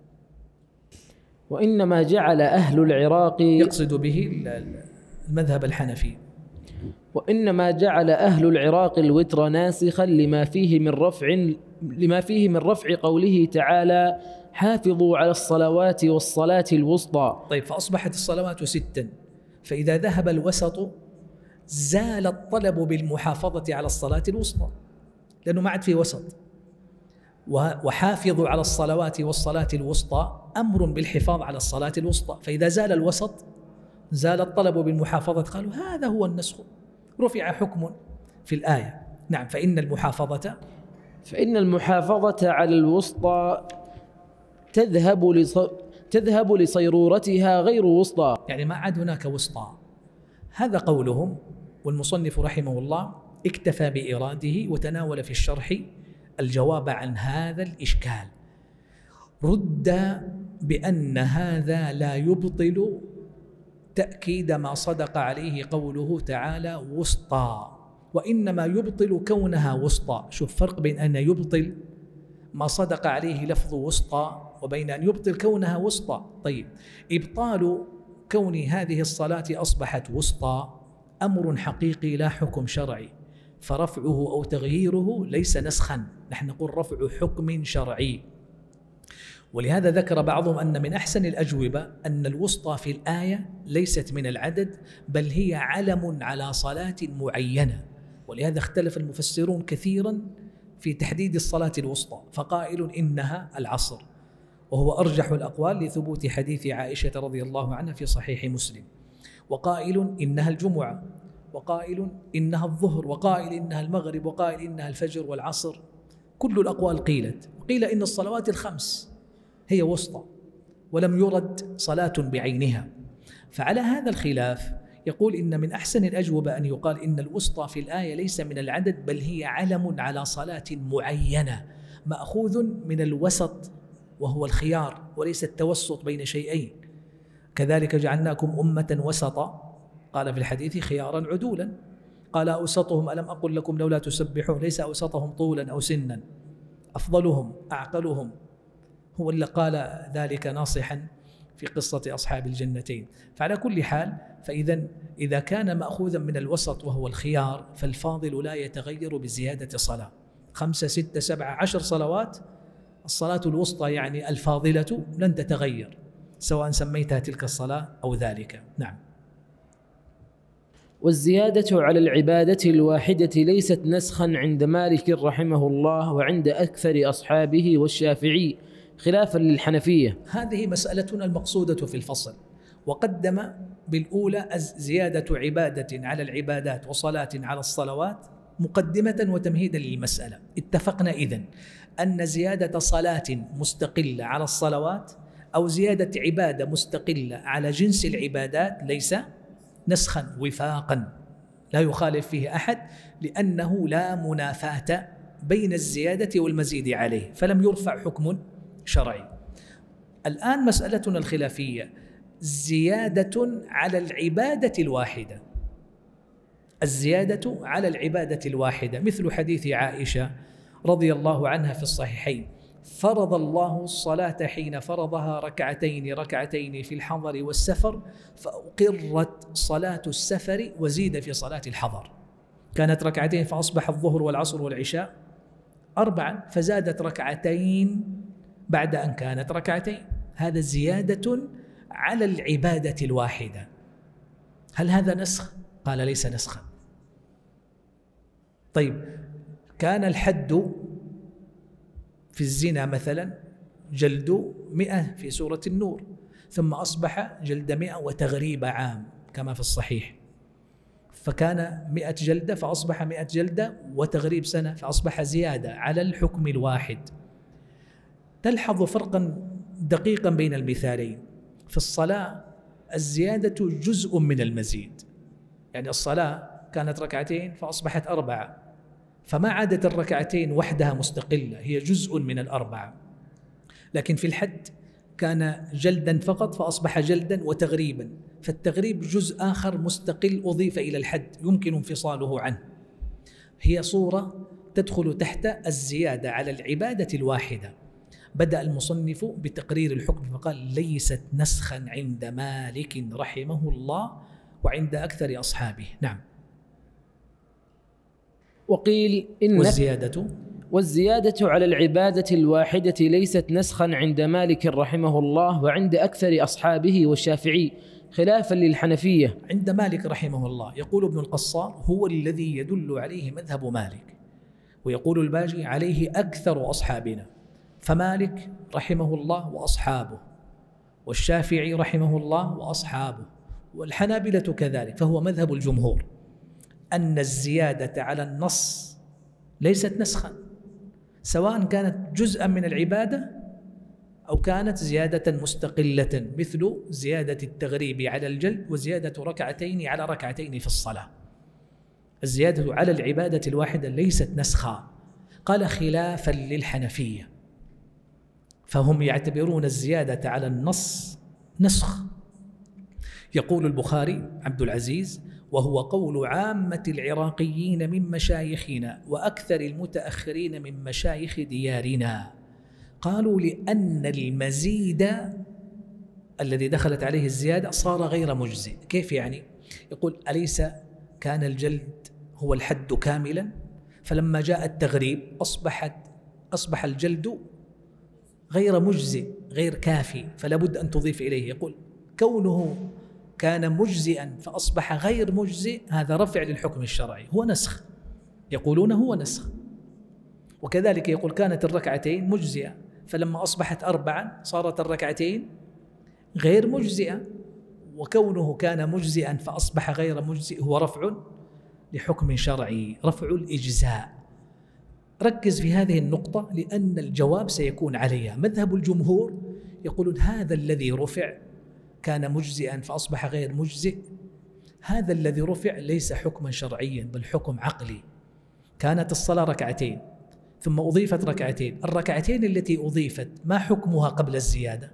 وإنما جعل أهل العراق، يقصد به المذهب الحنفي، وإنما جعل أهل العراق الوتر ناسخا لما فيه من رفع قوله تعالى حافظوا على الصلوات والصلاة الوسطى. طيب، فأصبحت الصلوات 6، فإذا ذهب الوسط زال الطلب بالمحافظة على الصلاة الوسطى، لأنه ما عاد في وسط. وحافظوا على الصلوات والصلاة الوسطى أمر بالحفاظ على الصلاة الوسطى، فإذا زال الوسط زال الطلب بالمحافظة. قالوا هذا هو النسخ، رفع حكم في الآية. نعم، فإن المحافظة على الوسطى تذهب لصيرورتها غير وسطى، يعني ما عاد هناك وسطى. هذا قولهم، والمصنف رحمه الله اكتفى بإراده وتناول في الشرح الجواب عن هذا الإشكال. رد بأن هذا لا يبطل تأكيد ما صدق عليه قوله تعالى وسطى، وإنما يبطل كونها وسطى. شوف فرق بين أن يبطل ما صدق عليه لفظ وسطى وبين أن يبطل كونها وسطى. طيب، إبطال كون هذه الصلاة أصبحت وسطى أمر حقيقي لا حكم شرعي، فرفعه أو تغييره ليس نسخا، نحن نقول رفع حكم شرعي. ولهذا ذكر بعضهم أن من أحسن الأجوبة أن الوسطى في الآية ليست من العدد، بل هي علم على صلاة معينة. ولهذا اختلف المفسرون كثيرا في تحديد الصلاة الوسطى، فقائل إنها العصر، وهو أرجح الأقوال لثبوت حديث عائشة رضي الله عنها في صحيح مسلم، وقائل إنها الجمعة، وقائل إنها الظهر، وقائل إنها المغرب، وقائل إنها الفجر والعصر. كل الأقوال قيلت، وقيل إن الصلوات الخمس هي وسطى، ولم يرد صلاة بعينها. فعلى هذا الخلاف يقول إن من أحسن الأجوبة أن يقال إن الوسطى في الآية ليس من العدد، بل هي علم على صلاة معينة مأخوذ من الوسط وهو الخيار وليس التوسط بين شيئين. كذلك جعلناكم أمة وسطا، قال في الحديث خيارا عدولا. قال أوسطهم ألم أقل لكم لولا تسبحون، ليس أوسطهم طولا أو سنا، أفضلهم أعقلهم، هو اللي قال ذلك ناصحا في قصة أصحاب الجنتين. فعلى كل حال، إذا كان مأخوذا من الوسط وهو الخيار، فالفاضل لا يتغير بزيادة صلاة. 5 6 7 10 صلوات، الصلاة الوسطى يعني الفاضلة لن تتغير سواء سميتها تلك الصلاة أو ذلك. نعم. والزيادة على العبادة الواحدة ليست نسخا عند مالك رحمه الله وعند أكثر أصحابه والشافعي، خلافا للحنفية. هذه مسألتنا المقصودة في الفصل، وقدم بالأولى زيادة عبادة على العبادات وصلاة على الصلوات مقدمة وتمهيدا للمسألة. اتفقنا إذن أن زيادة صلاة مستقلة على الصلوات أو زيادة عبادة مستقلة على جنس العبادات ليس نسخا وفاقا، لا يخالف فيه أحد، لأنه لا منافاة بين الزيادة والمزيد عليه، فلم يرفع حكم شرعي. الآن مسألتنا الخلافية زيادة على العبادة الواحدة، الزيادة على العبادة الواحدة، مثل حديث عائشة رضي الله عنها في الصحيحين: فرض الله الصلاة حين فرضها ركعتين في الحضر والسفر، فأقرت صلاة السفر وزيد في صلاة الحضر. كانت ركعتين فأصبح الظهر والعصر والعشاء 4، فزادت ركعتين بعد أن كانت ركعتين. هذا زيادة على العبادة الواحدة. هل هذا نسخ؟ قال ليس نسخا. طيب، كان الحد في الزنا مثلا جلد 100 في سورة النور، ثم أصبح جلد 100 وتغريب عام كما في الصحيح، فكان 100 جلدة فأصبح 100 جلدة وتغريب سنة، فأصبح زيادة على الحكم الواحد. تلحظ فرقا دقيقا بين المثالين. في الصلاة الزيادة جزء من المزيد، يعني الصلاة كانت ركعتين فأصبحت 4، فما عادت الركعتين وحدها مستقلة، هي جزء من ال4. لكن في الحد كان جلدا فقط فأصبح جلدا وتغريبا، فالتغريب جزء آخر مستقل أضيف إلى الحد يمكن انفصاله عنه. هي صورة تدخل تحت الزيادة على العبادة الواحدة. بدأ المصنف بتقرير الحكم فقال: ليست نسخا عند مالك رحمه الله وعند أكثر أصحابه. نعم. وقيل إن والزيادة على العبادة الواحدة ليست نسخا عند مالك رحمه الله وعند أكثر أصحابه والشافعي، خلافا للحنفية. عند مالك رحمه الله يقول ابن القصار: هو الذي يدل عليه مذهب مالك، ويقول الباجي: عليه أكثر أصحابنا. فمالك رحمه الله وأصحابه، والشافعي رحمه الله وأصحابه، والحنابلة كذلك، فهو مذهب الجمهور أن الزيادة على النص ليست نسخا، سواء كانت جزءا من العبادة أو كانت زيادة مستقلة، مثل زيادة التغريب على الجلد وزيادة ركعتين على ركعتين في الصلاة. الزيادة على العبادة الواحدة ليست نسخا. قال: خلافا للحنفية، فهم يعتبرون الزيادة على النص نسخ. يقول البخاري عبد العزيز: وهو قول عامة العراقيين من مشايخنا وأكثر المتأخرين من مشايخ ديارنا، قالوا لأن المزيد الذي دخلت عليه الزيادة صار غير مجزئ. كيف يعني؟ يقول: أليس كان الجلد هو الحد كاملا، فلما جاء التغريب أصبح الجلد غير مجزئ غير كافي، فلا بد أن تضيف إليه. يقول: كونه كان مجزئا فأصبح غير مجزئ، هذا رفع للحكم الشرعي، هو نسخ. يقولون هو نسخ. وكذلك يقول: كانت الركعتين مجزئة، فلما أصبحت 4 صارت الركعتين غير مجزئة، وكونه كان مجزئا فأصبح غير مجزئ هو رفع لحكم شرعي، رفع الإجزاء. ركز في هذه النقطة لأن الجواب سيكون عليها. مذهب الجمهور يقولون هذا الذي رفع كان مجزئا فأصبح غير مجزئ، هذا الذي رفع ليس حكما شرعيا بل حكم عقلي. كانت الصلاة ركعتين ثم أضيفت ركعتين، الركعتين التي أضيفت ما حكمها قبل الزيادة؟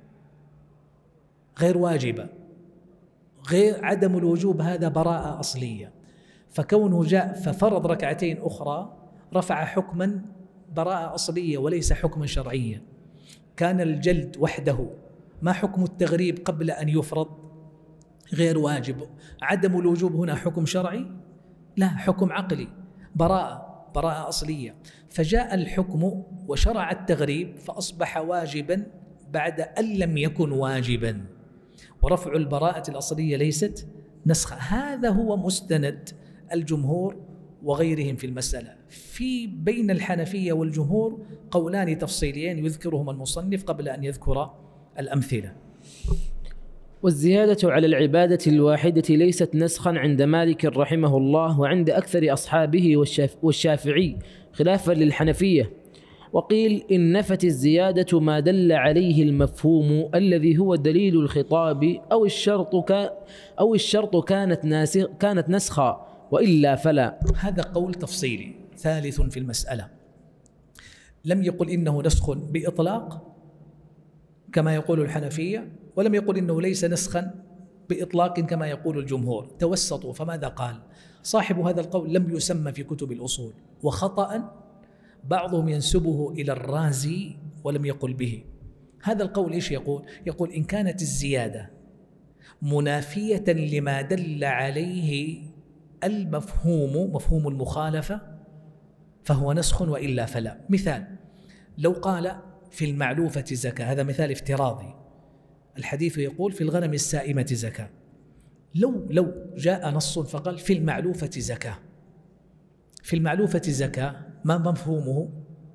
غير واجبة، غير عدم الوجوب، هذا براءة أصلية. فكونه جاء ففرض ركعتين أخرى رفع حكما براءة أصلية وليس حكما شرعيا. كان الجلد وحده، ما حكم التغريب قبل أن يفرض؟ غير واجب. عدم الوجوب هنا حكم شرعي؟ لا، حكم عقلي، براءة أصلية. فجاء الحكم وشرع التغريب فأصبح واجبا بعد أن لم يكن واجبا، ورفع البراءة الأصلية ليست نسخة. هذا هو مستند الجمهور وغيرهم في المسألة. في بين الحنفية والجمهور قولان تفصيليين يذكرهما المصنف قبل أن يذكر الأمثلة. والزيادة على العبادة الواحدة ليست نسخا عند مالك رحمه الله وعند أكثر أصحابه والشافعي، خلافا للحنفية. وقيل إن نفت الزيادة ما دل عليه المفهوم الذي هو دليل الخطاب أو الشرط كانت نسخا، وإلا فلا. هذا قول تفصيلي ثالث في المسألة. لم يقل إنه نسخ بإطلاق كما يقول الحنفية، ولم يقل إنه ليس نسخا بإطلاق كما يقول الجمهور، توسطوا. فماذا قال؟ صاحب هذا القول لم يسمى في كتب الأصول، وخطأ بعضهم ينسبه إلى الرازي ولم يقل به. هذا القول إيش يقول؟ يقول إن كانت الزيادة منافية لما دل عليه المفهوم، مفهوم المخالفة، فهو نسخ وإلا فلا. مثال، لو قال في المعلوفة زكاة، هذا مثال افتراضي، الحديث يقول في الغنم السائمة زكاة، لو جاء نص فقال في المعلوفة زكاة، في المعلوفة زكاة، ما مفهومه؟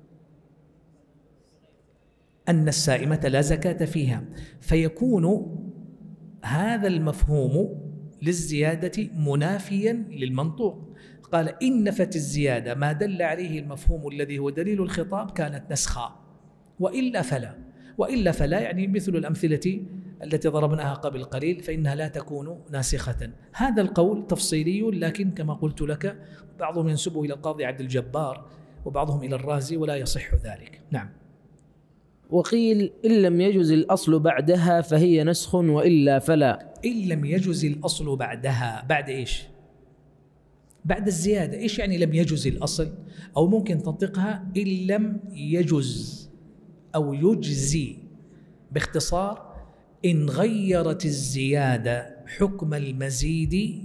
أن السائمة لا زكاة فيها، فيكون هذا المفهوم للزيادة منافيا للمنطوق. قال إن نفت الزيادة ما دل عليه المفهوم الذي هو دليل الخطاب كانت نسخا، وإلا فلا. وإلا فلا يعني مثل الأمثلة التي ضربناها قبل قليل، فإنها لا تكون ناسخة. هذا القول تفصيلي، لكن كما قلت لك بعضهم ينسبه إلى القاضي عبد الجبار وبعضهم إلى الرازي، ولا يصح ذلك. نعم. وقيل إن لم يجز الأصل بعدها فهي نسخ وإلا فلا. إن لم يجز الأصل بعدها، بعد إيش؟ بعد الزيادة. إيش يعني لم يجز الأصل؟ أو ممكن تنطقها إن لم يجز أو يجزي. باختصار، إن غيرت الزيادة حكم المزيد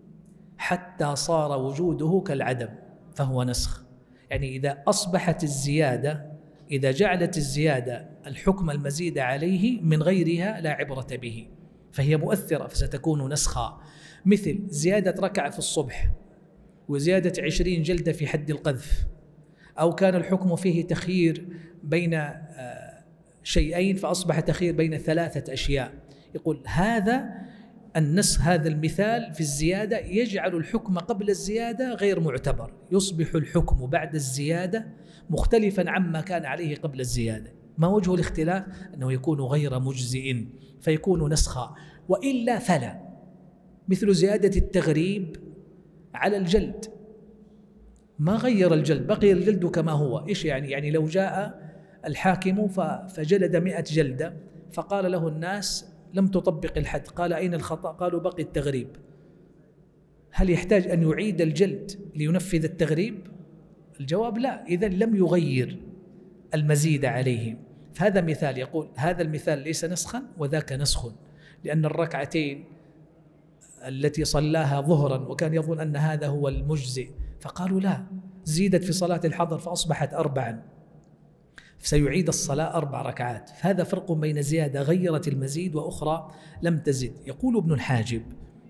حتى صار وجوده كالعدم فهو نسخ. يعني إذا أصبحت الزيادة، إذا جعلت الزيادة الحكم المزيد عليه من غيرها لا عبرة به، فهي مؤثرة فستكون نسخا. مثل زيادة ركعة في الصبح وزيادة 20 جلدة في حد القذف، أو كان الحكم فيه تخيير بين شيئين فأصبح تخيير بين 3 أشياء. يقول هذا النسخ، هذا المثال في الزيادة يجعل الحكم قبل الزيادة غير معتبر، يصبح الحكم بعد الزيادة مختلفا عما كان عليه قبل الزيادة. ما وجه الاختلاف؟ أنه يكون غير مجزئ فيكون نسخا. وإلا فلا، مثل زيادة التغريب على الجلد، ما غير الجلد، بقي الجلد كما هو. إيش يعني؟ يعني لو جاء الحاكم فجلد 100 جلدة فقال له الناس لم تطبق الحد، قال أين الخطأ؟ قالوا بقي التغريب. هل يحتاج أن يعيد الجلد لينفذ التغريب؟ الجواب لا، إذا لم يغير المزيد عليه. فهذا مثال، يقول هذا المثال ليس نسخا وذاك نسخ، لأن الركعتين التي صلاها ظهرا وكان يظن أن هذا هو المجزئ، فقالوا لا، زيدت في صلاة الحضر فأصبحت 4، سيعيد الصلاة 4 ركعات. فهذا فرق بين زيادة غيرت المزيد وأخرى لم تزد. يقول ابن الحاجب: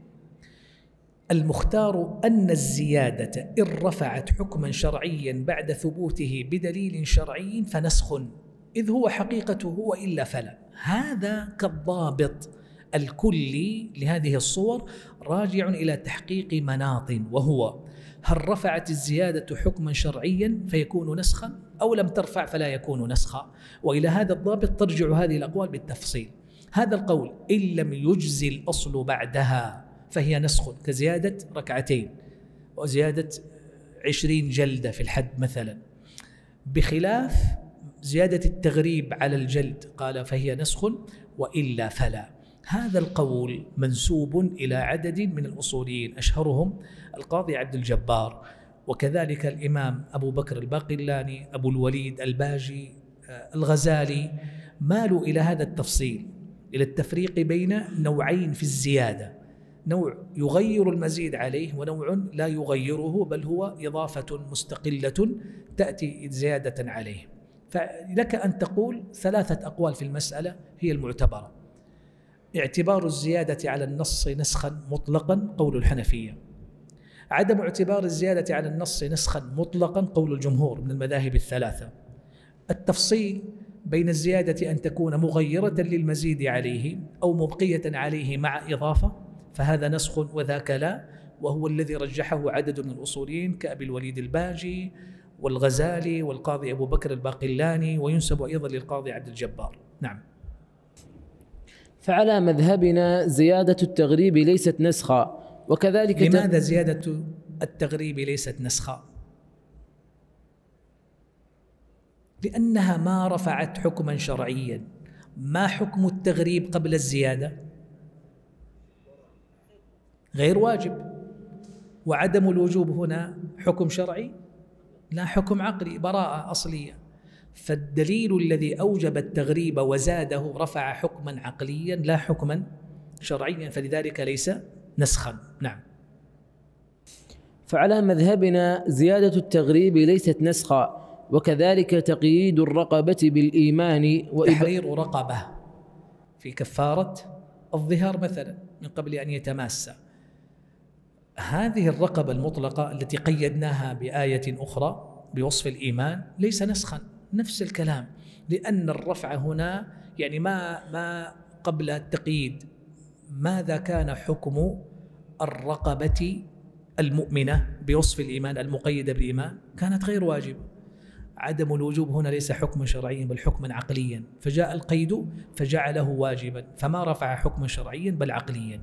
المختار أن الزيادة إن رفعت حكما شرعيا بعد ثبوته بدليل شرعي فنسخ، إذ هو حقيقته وإلا فلا. هذا كالضابط الكلي لهذه الصور راجع إلى تحقيق مناط، وهو هل رفعت الزيادة حكما شرعيا فيكون نسخا، أو لم ترفع فلا يكون نسخا. وإلى هذا الضابط ترجع هذه الأقوال بالتفصيل. هذا القول إن لم يجزي الأصل بعدها فهي نسخ، كزيادة 2 وزيادة 20 جلدة في الحد مثلا، بخلاف زيادة التغريب على الجلد قال فهي نسخ وإلا فلا. هذا القول منسوب إلى عدد من الأصوليين، أشهرهم القاضي عبد الجبار، وكذلك الإمام أبو بكر الباقلاني، أبو الوليد الباجي، الغزالي، مالوا إلى هذا التفصيل، إلى التفريق بين نوعين في الزيادة: نوع يغير المزيد عليه، ونوع لا يغيره بل هو إضافة مستقلة تأتي زيادة عليه. فلك أن تقول 3 أقوال في المسألة هي المعتبرة: اعتبار الزيادة على النص نسخا مطلقا قول الحنفية، عدم اعتبار الزيادة على النص نسخا مطلقا قول الجمهور من المذاهب ال3، التفصيل بين الزيادة أن تكون مغيرة للمزيد عليه أو مبقية عليه مع إضافة فهذا نسخ وذاك لا، وهو الذي رجحه عدد من الأصوليين كأبي الوليد الباجي والغزالي والقاضي أبو بكر الباقلاني، وينسب أيضا للقاضي عبد الجبار. نعم. فعلى مذهبنا زيادة التغريب ليست نسخا، وكذلك لماذا زيادة التغريب ليست نسخا؟ لأنها ما رفعت حكما شرعيا. ما حكم التغريب قبل الزيادة؟ غير واجب. وعدم الوجوب هنا حكم شرعي؟ لا، حكم عقلي، براءة أصلية. فالدليل الذي أوجب التغريب وزاده رفع حكما عقليا لا حكما شرعيا، فلذلك ليس نسخا. نعم. فعلى مذهبنا زيادة التغريب ليست نسخا، وكذلك تقييد الرقبة بالإيمان تحرير رقبة في كفارة الظهار مثلا من قبل أن يتماس. هذه الرقبة المطلقة التي قيدناها بآية أخرى بوصف الإيمان ليس نسخا، نفس الكلام، لأن الرفع هنا يعني ما قبل التقييد. ماذا كان حكم الرقبة المؤمنة بوصف الإيمان المقيدة بالإيمان؟ كانت غير واجبة. عدم الوجوب هنا ليس حكما شرعيا بل حكما عقليا، فجاء القيد فجعله واجبا، فما رفع حكما شرعيا بل عقليا.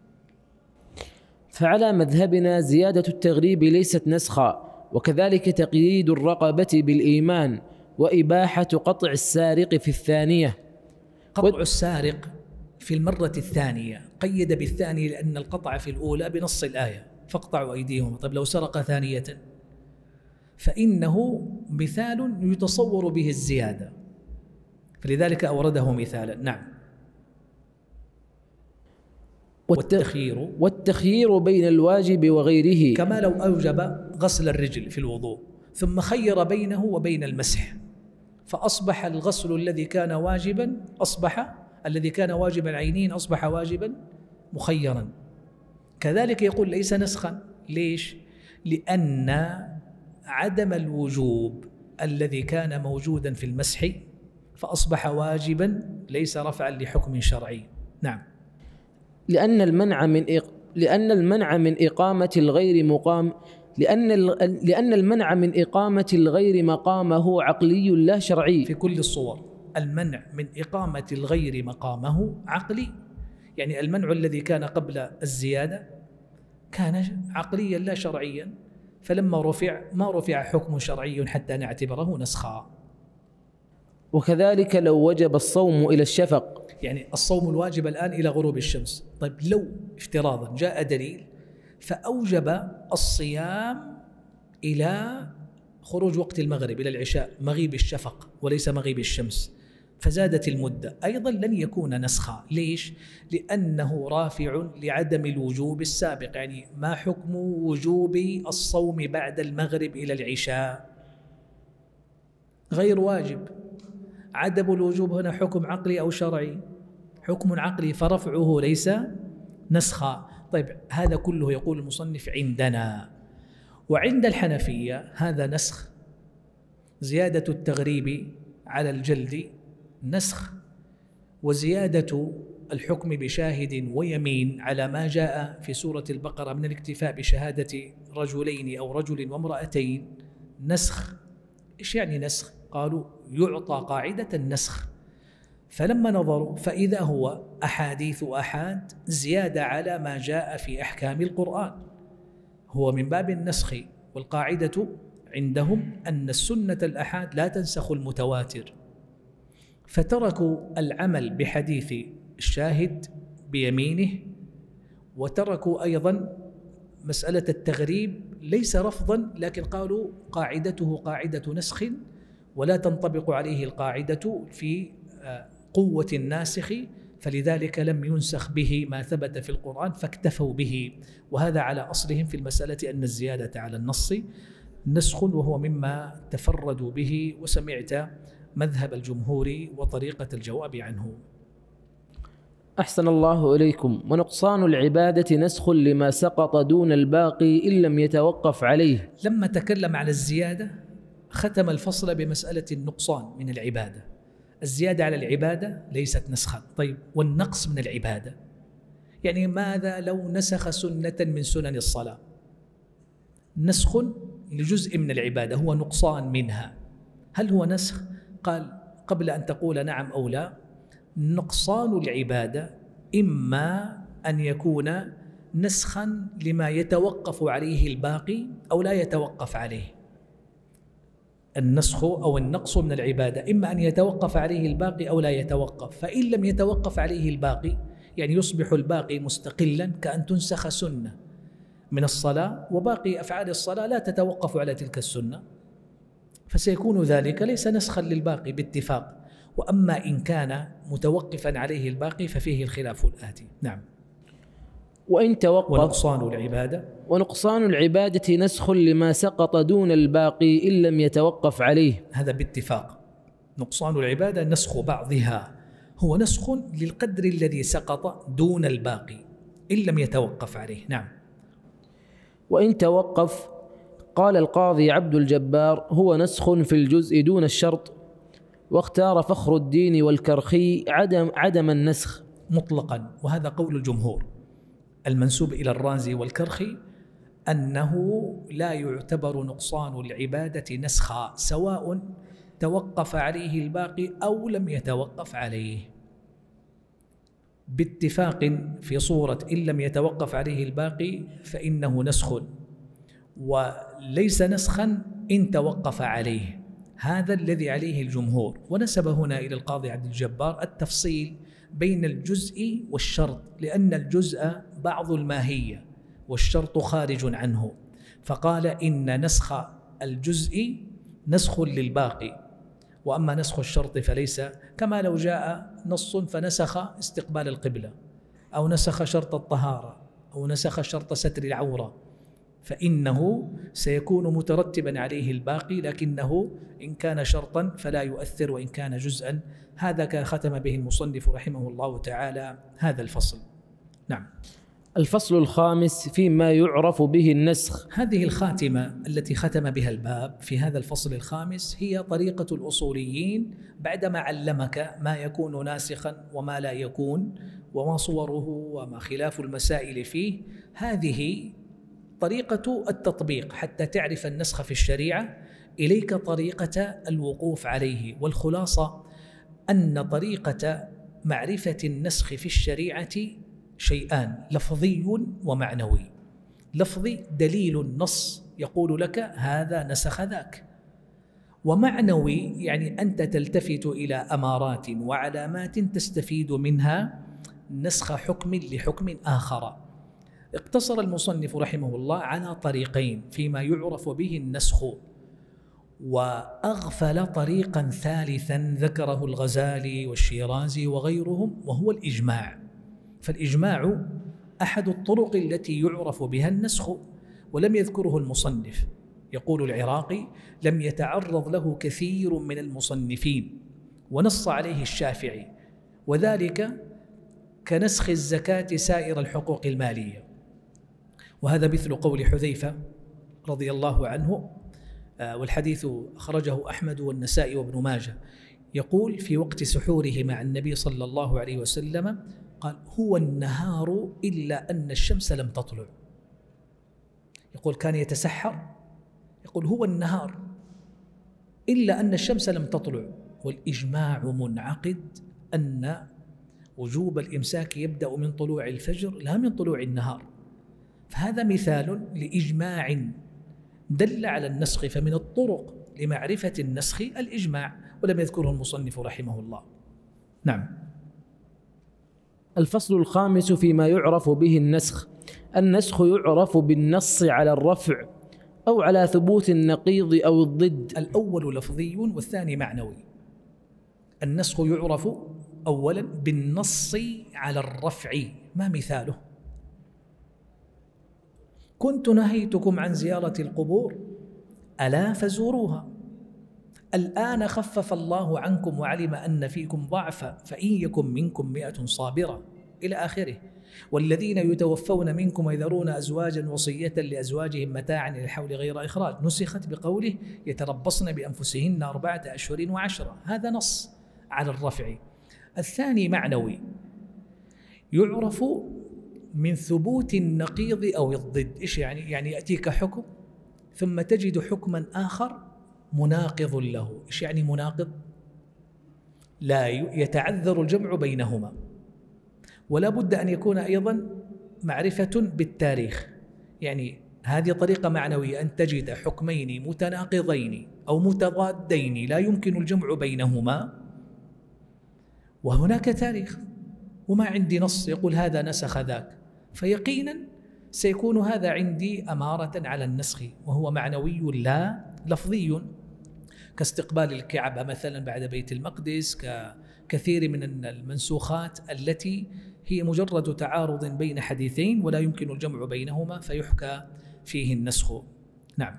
فعلى مذهبنا زيادة التغريب ليست نسخا، وكذلك تقييد الرقبة بالإيمان وإباحة قطع السارق في الثانية. قطع السارق في المرة الثانية قيد بالثانية لأن القطع في الأولى بنص الآية فاقطعوا أيديهم. طيب لو سرق ثانية فإنه مثال يتصور به الزيادة، فلذلك أورده مثالا. نعم. والتخيير بين الواجب وغيره، كما لو أوجب غسل الرجل في الوضوء ثم خير بينه وبين المسح، فأصبح الغسل الذي كان واجبا الذي كان واجبا عينيا أصبح واجبا مخيرا. كذلك يقول ليس نسخا. ليش؟ لأن عدم الوجوب الذي كان موجودا في المسح فأصبح واجبا ليس رفعا لحكم شرعي. نعم. لأن المنع من إقامة الغير مقامه عقلي لا شرعي. في كل الصور المنع من إقامة الغير مقامه عقلي، يعني المنع الذي كان قبل الزيادة كان عقليا لا شرعيا، فلما رفع ما رفع حكم شرعي حتى نعتبره نسخا. وكذلك لو وجب الصوم إلى الشفق، يعني الصوم الواجب الآن إلى غروب الشمس. طيب لو افتراضا جاء دليل فأوجب الصيام إلى خروج وقت المغرب إلى العشاء، مغيب الشفق وليس مغيب الشمس، فزادت المدة، أيضا لن يكون نسخا. ليش؟ لأنه رافع لعدم الوجوب السابق. يعني ما حكم وجوب الصوم بعد المغرب إلى العشاء؟ غير واجب. عدم الوجوب هنا حكم عقلي أو شرعي؟ حكم عقلي، فرفعه ليس نسخا. طيب هذا كله يقول المصنف عندنا. وعند الحنفية هذا نسخ. زيادة التغريب على الجلد نسخ، وزيادة الحكم بشاهد ويمين على ما جاء في سورة البقرة من الاكتفاء بشهادة رجلين أو رجل وامرأتين نسخ. إيش يعني نسخ؟ قالوا يعطى قاعدة النسخ، فلما نظروا فإذا هو أحاديث أحاد زيادة على ما جاء في أحكام القرآن، هو من باب النسخ. والقاعدة عندهم أن السنة الأحاد لا تنسخ المتواتر، فتركوا العمل بحديث الشاهد بيمينه، وتركوا أيضا مسألة التغريب ليس رفضا، لكن قالوا قاعدته قاعدة نسخ ولا تنطبق عليه القاعدة في قوة الناسخ، فلذلك لم ينسخ به ما ثبت في القرآن فاكتفوا به. وهذا على أصلهم في المسألة أن الزيادة على النص نسخ، وهو مما تفردوا به، وسمعت مذهب الجمهور وطريقة الجواب عنه. أحسن الله إليكم. ونقصان العبادة نسخ لما سقط دون الباقي إن لم يتوقف عليه. لما تكلم على الزيادة ختم الفصل بمسألة النقصان من العبادة. الزيادة على العبادة ليست نسخا. طيب والنقص من العبادة؟ يعني ماذا لو نسخ سنة من سنن الصلاة؟ نسخ لجزء من العبادة هو نقصان منها، هل هو نسخ؟ قال قبل أن تقول نعم أو لا، نقصان العبادة إما أن يكون نسخا لما يتوقف عليه الباقي أو لا يتوقف عليه. النسخ أو النقص من العبادة إما أن يتوقف عليه الباقي أو لا يتوقف، فإن لم يتوقف عليه الباقي يعني يصبح الباقي مستقلا، كأن تنسخ سنة من الصلاة وباقي أفعال الصلاة لا تتوقف على تلك السنة، فسيكون ذلك ليس نسخا للباقي باتفاق. وأما إن كان متوقفا عليه الباقي ففيه الخلاف الآتي. نعم. وإن توقف ونقصان العبادة نسخ لما سقط دون الباقي إن لم يتوقف عليه. هذا باتفاق. نقصان العبادة نسخ بعضها هو نسخ للقدر الذي سقط دون الباقي إن لم يتوقف عليه. نعم. وإن توقف قال القاضي عبد الجبار هو نسخ في الجزء دون الشرط، واختار فخر الدين والكرخي عدم النسخ مطلقا، وهذا قول الجمهور المنسوب إلى الرازي والكرخي أنه لا يعتبر نقصان العبادة نسخا سواء توقف عليه الباقي أو لم يتوقف عليه، باتفاق في صورة إن لم يتوقف عليه الباقي فإنه نسخ، وليس نسخا إن توقف عليه. هذا الذي عليه الجمهور. ونسب هنا إلى القاضي عبد الجبار التفصيل بين الجزء والشرط، لأن الجزء بعض الماهية والشرط خارج عنه، فقال إن نسخ الجزء نسخ للباقي، وأما نسخ الشرط فليس، كما لو جاء نص فنسخ استقبال القبلة أو نسخ شرط الطهارة أو نسخ شرط ستر العورة، فإنه سيكون مترتبا عليه الباقي، لكنه إن كان شرطا فلا يؤثر وإن كان جزءا. هذا كان ختم به المصنف رحمه الله تعالى هذا الفصل. نعم. الفصل الخامس فيما يعرف به النسخ. هذه الخاتمة التي ختم بها الباب في هذا الفصل الخامس هي طريقة الأصوليين بعدما علمك ما يكون ناسخا وما لا يكون وما صوره وما خلاف المسائل فيه. هذه طريقة التطبيق حتى تعرف النسخ في الشريعة، إليك طريقة الوقوف عليه. والخلاصة أن طريقة معرفة النسخ في الشريعة شيئان: لفظي ومعنوي. لفظي دليل النص يقول لك هذا نسخ ذاك، ومعنوي يعني أنت تلتفت إلى أمارات وعلامات تستفيد منها نسخ حكم لحكم آخر. اقتصر المصنف رحمه الله على طريقين فيما يعرف به النسخ، وأغفل طريقا ثالثا ذكره الغزالي والشيرازي وغيرهم، وهو الإجماع. فالإجماع أحد الطرق التي يعرف بها النسخ، ولم يذكره المصنف. يقول العراقي: لم يتعرض له كثير من المصنفين، ونص عليه الشافعي، وذلك كنسخ الزكاة سائر الحقوق المالية. وهذا مثل قول حذيفة رضي الله عنه، والحديث أخرجه أحمد والنسائي وابن ماجه، يقول في وقت سحوره مع النبي صلى الله عليه وسلم قال: هو النهار إلا أن الشمس لم تطلع. يقول كان يتسحر، يقول هو النهار إلا أن الشمس لم تطلع. والإجماع منعقد أن وجوب الإمساك يبدأ من طلوع الفجر لا من طلوع النهار. فهذا مثال لإجماع دل على النسخ. فمن الطرق لمعرفة النسخ الإجماع، ولم يذكره المصنف رحمه الله. نعم. الفصل الخامس فيما يعرف به النسخ. النسخ يعرف بالنص على الرفع أو على ثبوت النقيض أو الضد. الأول لفظي والثاني معنوي. النسخ يعرف أولا بالنص على الرفع. ما مثاله؟ كنت نهيتكم عن زيارة القبور ألا فزوروها، الآن خفف الله عنكم وعلم أن فيكم ضعفا فإن يكن منكم 100 صابرة إلى آخره. والذين يتوفون منكم ويذرون أزواجا وصية لأزواجهم متاعا إلى الحول غير إخراج، نسخت بقوله يتربصن بأنفسهن 4 أشهر و10. هذا نص على الرفع. الثاني معنوي، يعرف من ثبوت النقيض أو الضد. إيش يعني؟ يعني يأتيك حكم ثم تجد حكما آخر مناقض له. إيش يعني مناقض؟ لا يتعذر الجمع بينهما، ولا بد أن يكون أيضا معرفة بالتاريخ، يعني هذه طريقة معنوية أن تجد حكمين متناقضين أو متضادين لا يمكن الجمع بينهما، وهناك تاريخ وما عندي نص يقول هذا نسخ ذاك، فيقينا سيكون هذا عندي أمارة على النسخ وهو معنوي لا لفظي، كاستقبال الكعبة مثلا بعد بيت المقدس، ككثير من المنسوخات التي هي مجرد تعارض بين حديثين ولا يمكن الجمع بينهما فيحكى فيه النسخ. نعم.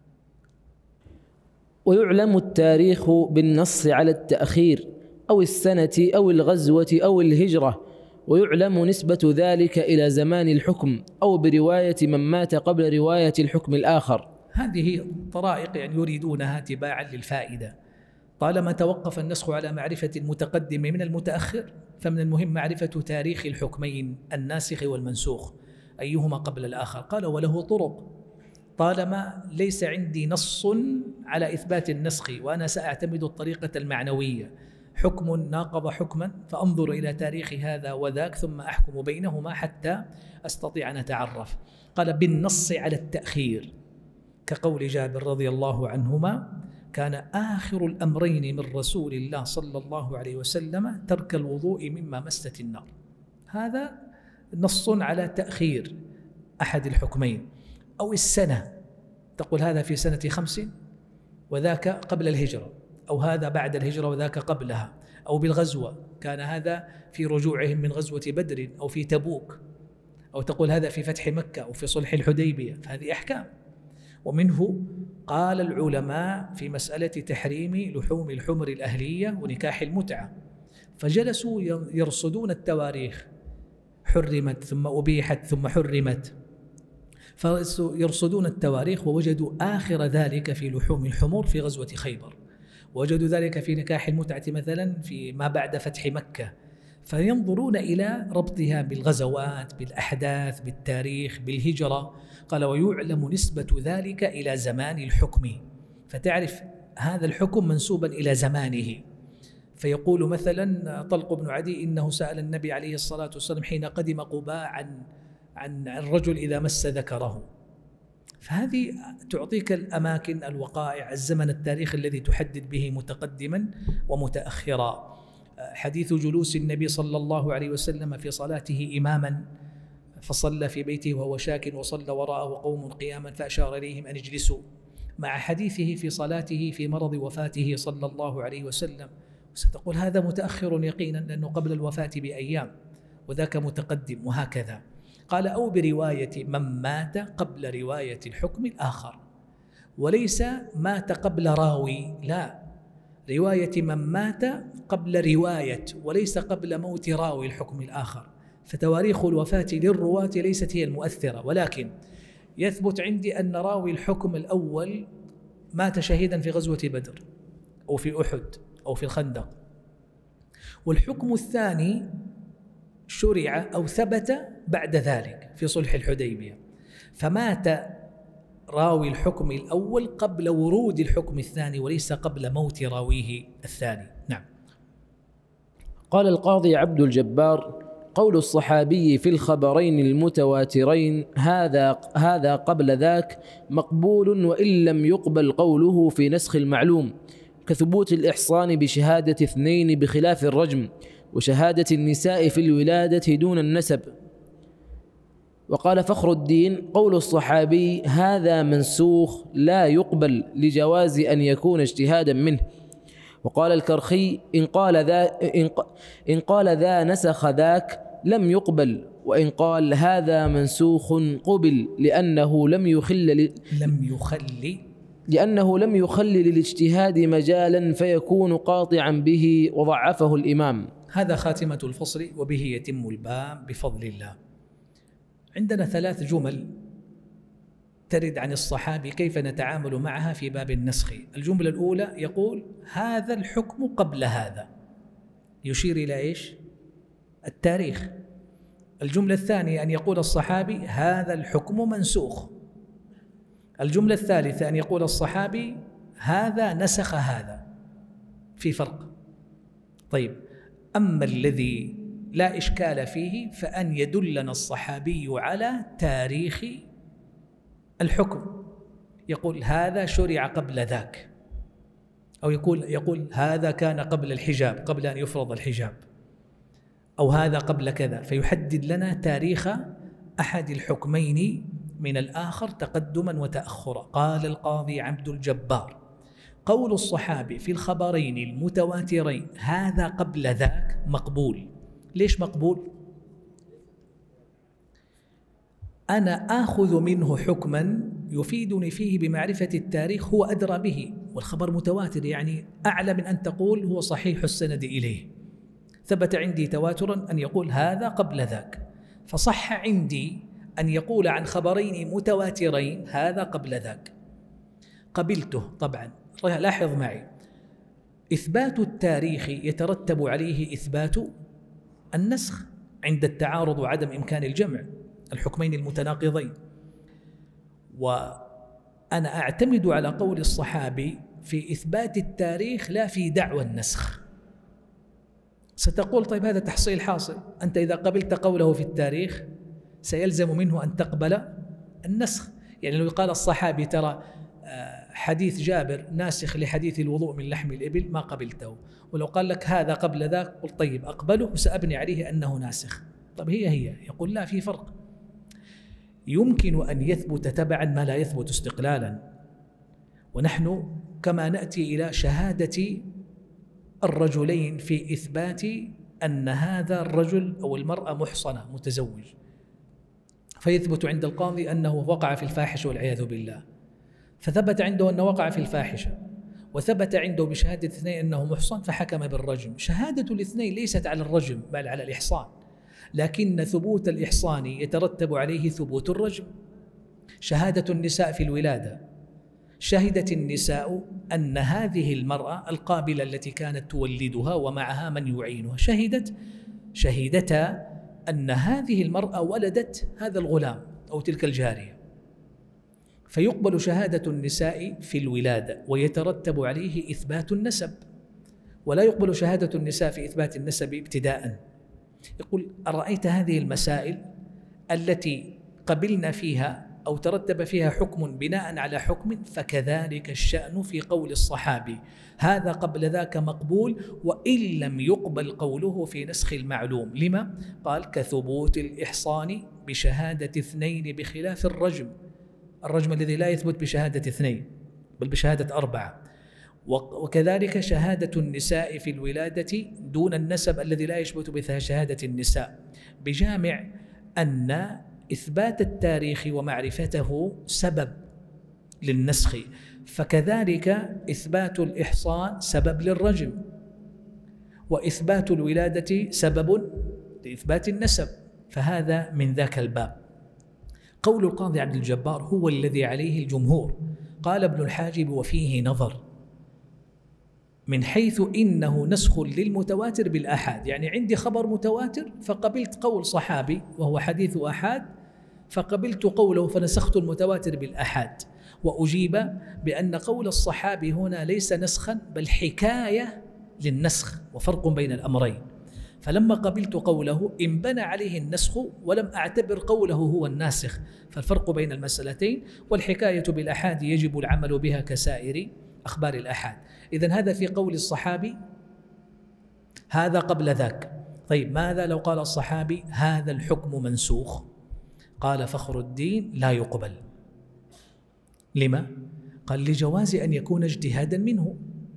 ويعلم التاريخ بالنص على التأخير أو السنة أو الغزوة أو الهجرة، ويعلم نسبة ذلك إلى زمان الحكم أو برواية من مات قبل رواية الحكم الآخر. هذه طرائق يعني يريدونها تباعا للفائدة. طالما توقف النسخ على معرفة المتقدم من المتأخر فمن المهم معرفة تاريخ الحكمين الناسخ والمنسوخ أيهما قبل الآخر. قال وله طرق، طالما ليس عندي نص على إثبات النسخ وأنا سأعتمد الطريقة المعنوية، حكم ناقض حكما فأنظر إلى تاريخ هذا وذاك ثم أحكم بينهما حتى أستطيع أن أتعرف. قال بالنص على التأخير، كقول جابر رضي الله عنهما كان آخر الأمرين من رسول الله صلى الله عليه وسلم ترك الوضوء مما مست النار. هذا نص على تأخير أحد الحكمين. أو السنة، تقول هذا في سنة 5 وذاك قبل الهجرة، أو هذا بعد الهجرة وذاك قبلها. أو بالغزوة، كان هذا في رجوعهم من غزوة بدر أو في تبوك، أو تقول هذا في فتح مكة أو في صلح الحديبية، فهذه أحكام. ومنه قال العلماء في مسألة تحريم لحوم الحمر الأهلية ونكاح المتعة، فجلسوا يرصدون التواريخ، حرمت ثم أبيحت ثم حرمت، فيرصدون التواريخ ووجدوا آخر ذلك في لحوم الحمر في غزوة خيبر، وجدوا ذلك في نكاح المتعة مثلا في ما بعد فتح مكة، فينظرون إلى ربطها بالغزوات، بالأحداث، بالتاريخ، بالهجرة. قال ويعلم نسبة ذلك إلى زمان الحكم، فتعرف هذا الحكم منسوبا إلى زمانه. فيقول مثلا طلق بن عدي إنه سأل النبي عليه الصلاة والسلام حين قدم قباء عن الرجل إذا مس ذكره. فهذه تعطيك الأماكن، الوقائع، الزمن، التاريخ الذي تحدد به متقدما ومتأخرا. حديث جلوس النبي صلى الله عليه وسلم في صلاته إماما فصلى في بيته وهو شاك وصلى وراءه قوم قياما فأشار إليهم أن اجلسوا، مع حديثه في صلاته في مرض وفاته صلى الله عليه وسلم. ستقول هذا متأخر يقينا لأنه قبل الوفاة بأيام، وذاك متقدم، وهكذا. قال أو برواية من مات قبل رواية الحكم الآخر، وليس مات قبل راوي، لا، رواية من مات قبل رواية وليس قبل موت راوي الحكم الآخر. فتواريخ الوفاة للرواة ليست هي المؤثرة، ولكن يثبت عندي أن راوي الحكم الأول مات شهيدا في غزوة بدر أو في أحد أو في الخندق، والحكم الثاني شرع أو ثبت بعد ذلك في صلح الحديبية، فمات راوي الحكم الأول قبل ورود الحكم الثاني وليس قبل موت راويه الثاني. نعم. قال القاضي عبد الجبار قول الصحابي في الخبرين المتواترين هذا قبل ذاك مقبول وإن لم يقبل قوله في نسخ المعلوم، كثبوت الإحصان بشهادة 2 بخلاف الرجم، وشهادة النساء في الولادة دون النسب. وقال فخر الدين قول الصحابي هذا منسوخ لا يقبل لجواز أن يكون اجتهادا منه. وقال الكرخي إن قال ذا نسخ ذاك لم يقبل، وإن قال هذا منسوخ قبل لأنه لم يخل للاجتهاد مجالا فيكون قاطعا به، وضعفه الإمام. هذا خاتمة الفصل وبه يتم الباب بفضل الله. عندنا 3 جمل ترد عن الصحابي كيف نتعامل معها في باب النسخ. الجملة الأولى يقول هذا الحكم قبل هذا، يشير إلى إيش؟ التاريخ. الجملة الثانية أن يقول الصحابي هذا الحكم منسوخ. الجملة الثالثة أن يقول الصحابي هذا نسخ هذا. في فرق. طيب، أما الذي لا إشكال فيه، فأن يدلنا الصحابي على تاريخ الحكم، يقول هذا شرع قبل ذاك، أو يقول هذا كان قبل الحجاب، قبل أن يفرض الحجاب، أو هذا قبل كذا، فيحدد لنا تاريخ أحد الحكمين من الآخر تقدما وتأخرا. قال القاضي عبد الجبار: قول الصحابي في الخبرين المتواترين هذا قبل ذاك مقبول. ليش مقبول؟ أنا آخذ منه حكما يفيدني فيه بمعرفة التاريخ، هو أدرى به، والخبر متواتر يعني أعلى من أن تقول هو صحيح السند إليه. ثبت عندي تواترا أن يقول هذا قبل ذاك، فصح عندي أن يقول عن خبرين متواترين هذا قبل ذاك، قبلته. طبعا لاحظ معي، إثبات التاريخ يترتب عليه إثبات النسخ عند التعارض وعدم إمكان الجمع الحكمين المتناقضين. وأنا أعتمد على قول الصحابي في إثبات التاريخ لا في دعوى النسخ. ستقول طيب هذا تحصيل حاصل، أنت إذا قبلت قوله في التاريخ سيلزم منه أن تقبل النسخ. يعني لو قال الصحابي ترى حديث جابر ناسخ لحديث الوضوء من لحم الإبل ما قبلته، ولو قال لك هذا قبل ذاك قل طيب أقبله وسأبني عليه أنه ناسخ. طب هي يقول لا، في فرق. يمكن أن يثبت تبعا ما لا يثبت استقلالا، ونحن كما نأتي إلى شهادة الرجلين في إثبات أن هذا الرجل أو المرأة محصنة متزوج، فيثبت عند القاضي أنه وقع في الفاحشة والعياذ بالله، فثبت عنده أنه وقع في الفاحشة، وثبت عنده بشهادة اثنين أنه محصن فحكم بالرجم. شهادة الاثنين ليست على الرجم بل على الإحصان، لكن ثبوت الإحصان يترتب عليه ثبوت الرجم. شهادة النساء في الولادة، شهدت النساء أن هذه المرأة القابلة التي كانت تولدها ومعها من يعينها شهدتا أن هذه المرأة ولدت هذا الغلام أو تلك الجارية، فيقبل شهادة النساء في الولادة ويترتب عليه إثبات النسب، ولا يقبل شهادة النساء في إثبات النسب ابتداءً. يقول أرأيت هذه المسائل التي قبلنا فيها أو ترتب فيها حكم بناء على حكم، فكذلك الشأن في قول الصحابي هذا قبل ذاك مقبول، وإن لم يقبل قوله في نسخ المعلوم. لما؟ قال كثبوت الإحصان بشهادة اثنين بخلاف الرجم الذي لا يثبت بشهادة اثنين بل بشهادة 4. وكذلك شهادة النساء في الولادة دون النسب الذي لا يثبت بشهادة النساء، بجامع أن إثبات التاريخ ومعرفته سبب للنسخ، فكذلك إثبات الإحصان سبب للرجم، وإثبات الولادة سبب لإثبات النسب، فهذا من ذاك الباب. قول القاضي عبد الجبار هو الذي عليه الجمهور. قال ابن الحاجب وفيه نظر، من حيث إنه نسخ للمتواتر بالآحاد، يعني عندي خبر متواتر فقبلت قول صحابي وهو حديث آحاد، فقبلت قوله فنسخت المتواتر بالآحاد. وأجيب بأن قول الصحابي هنا ليس نسخا بل حكاية للنسخ، وفرق بين الأمرين. فلما قبلت قوله انبنى عليه النسخ ولم أعتبر قوله هو الناسخ، فالفرق بين المسألتين. والحكاية بالآحاد يجب العمل بها كسائر أخبار الآحاد. إذن هذا في قول الصحابي هذا قبل ذاك. طيب ماذا لو قال الصحابي هذا الحكم منسوخ؟ قال فخر الدين لا يقبل. لما؟ قال لجواز أن يكون اجتهادا منه،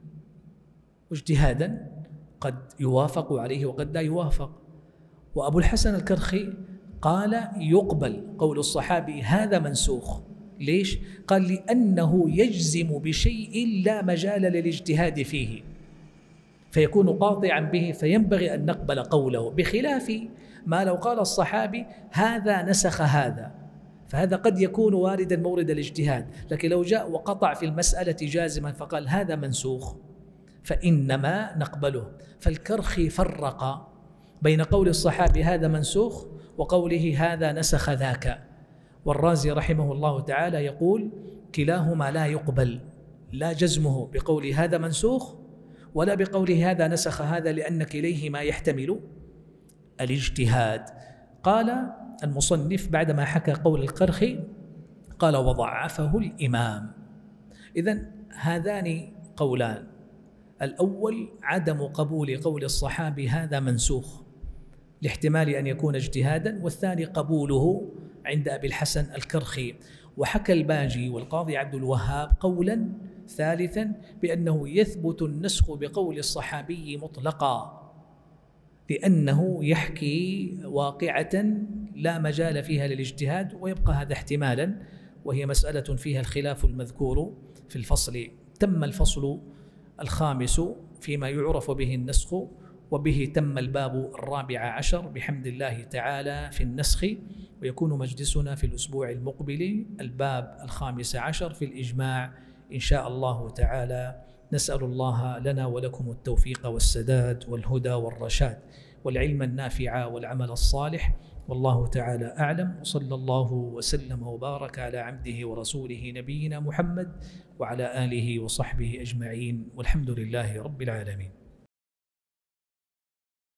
واجتهادا قد يوافق عليه وقد لا يوافق. وأبو الحسن الكرخي قال يقبل قول الصحابي هذا منسوخ. ليش؟ قال لأنه يجزم بشيء لا مجال للاجتهاد فيه، فيكون قاطعا به، فينبغي أن نقبل قوله، بخلاف ما لو قال الصحابي هذا نسخ هذا، فهذا قد يكون واردا مورد الاجتهاد، لكن لو جاء وقطع في المسألة جازما فقال هذا منسوخ فإنما نقبله. فالكرخي فرق بين قول الصحابي هذا منسوخ وقوله هذا نسخ ذاك. والرازي رحمه الله تعالى يقول كلاهما لا يقبل، لا جزمه بقول هذا منسوخ ولا بقوله هذا نسخ هذا، لأن كليهما يحتمل الاجتهاد. قال المصنف بعدما حكى قول الكرخي قال وضعفه الإمام. إذن هذان قولان، الأول عدم قبول قول الصحابي هذا منسوخ لاحتمال أن يكون اجتهادا، والثاني قبوله عند أبي الحسن الكرخي. وحكى الباجي والقاضي عبد الوهاب قولا ثالثا بأنه يثبت النسخ بقول الصحابي مطلقا، لأنه يحكي واقعة لا مجال فيها للاجتهاد، ويبقى هذا احتمالا، وهي مسألة فيها الخلاف المذكور في الفصل. تم الفصل الخامس فيما يعرف به النسخ، وبه تم الباب 14 بحمد الله تعالى في النسخ، ويكون مجلسنا في الأسبوع المقبل الباب 15 في الإجماع إن شاء الله تعالى. نسأل الله لنا ولكم التوفيق والسداد والهدى والرشاد والعلم النافع والعمل الصالح، والله تعالى أعلم. وصلى الله وسلم وبارك على عبده ورسوله نبينا محمد وعلى آله وصحبه أجمعين، والحمد لله رب العالمين.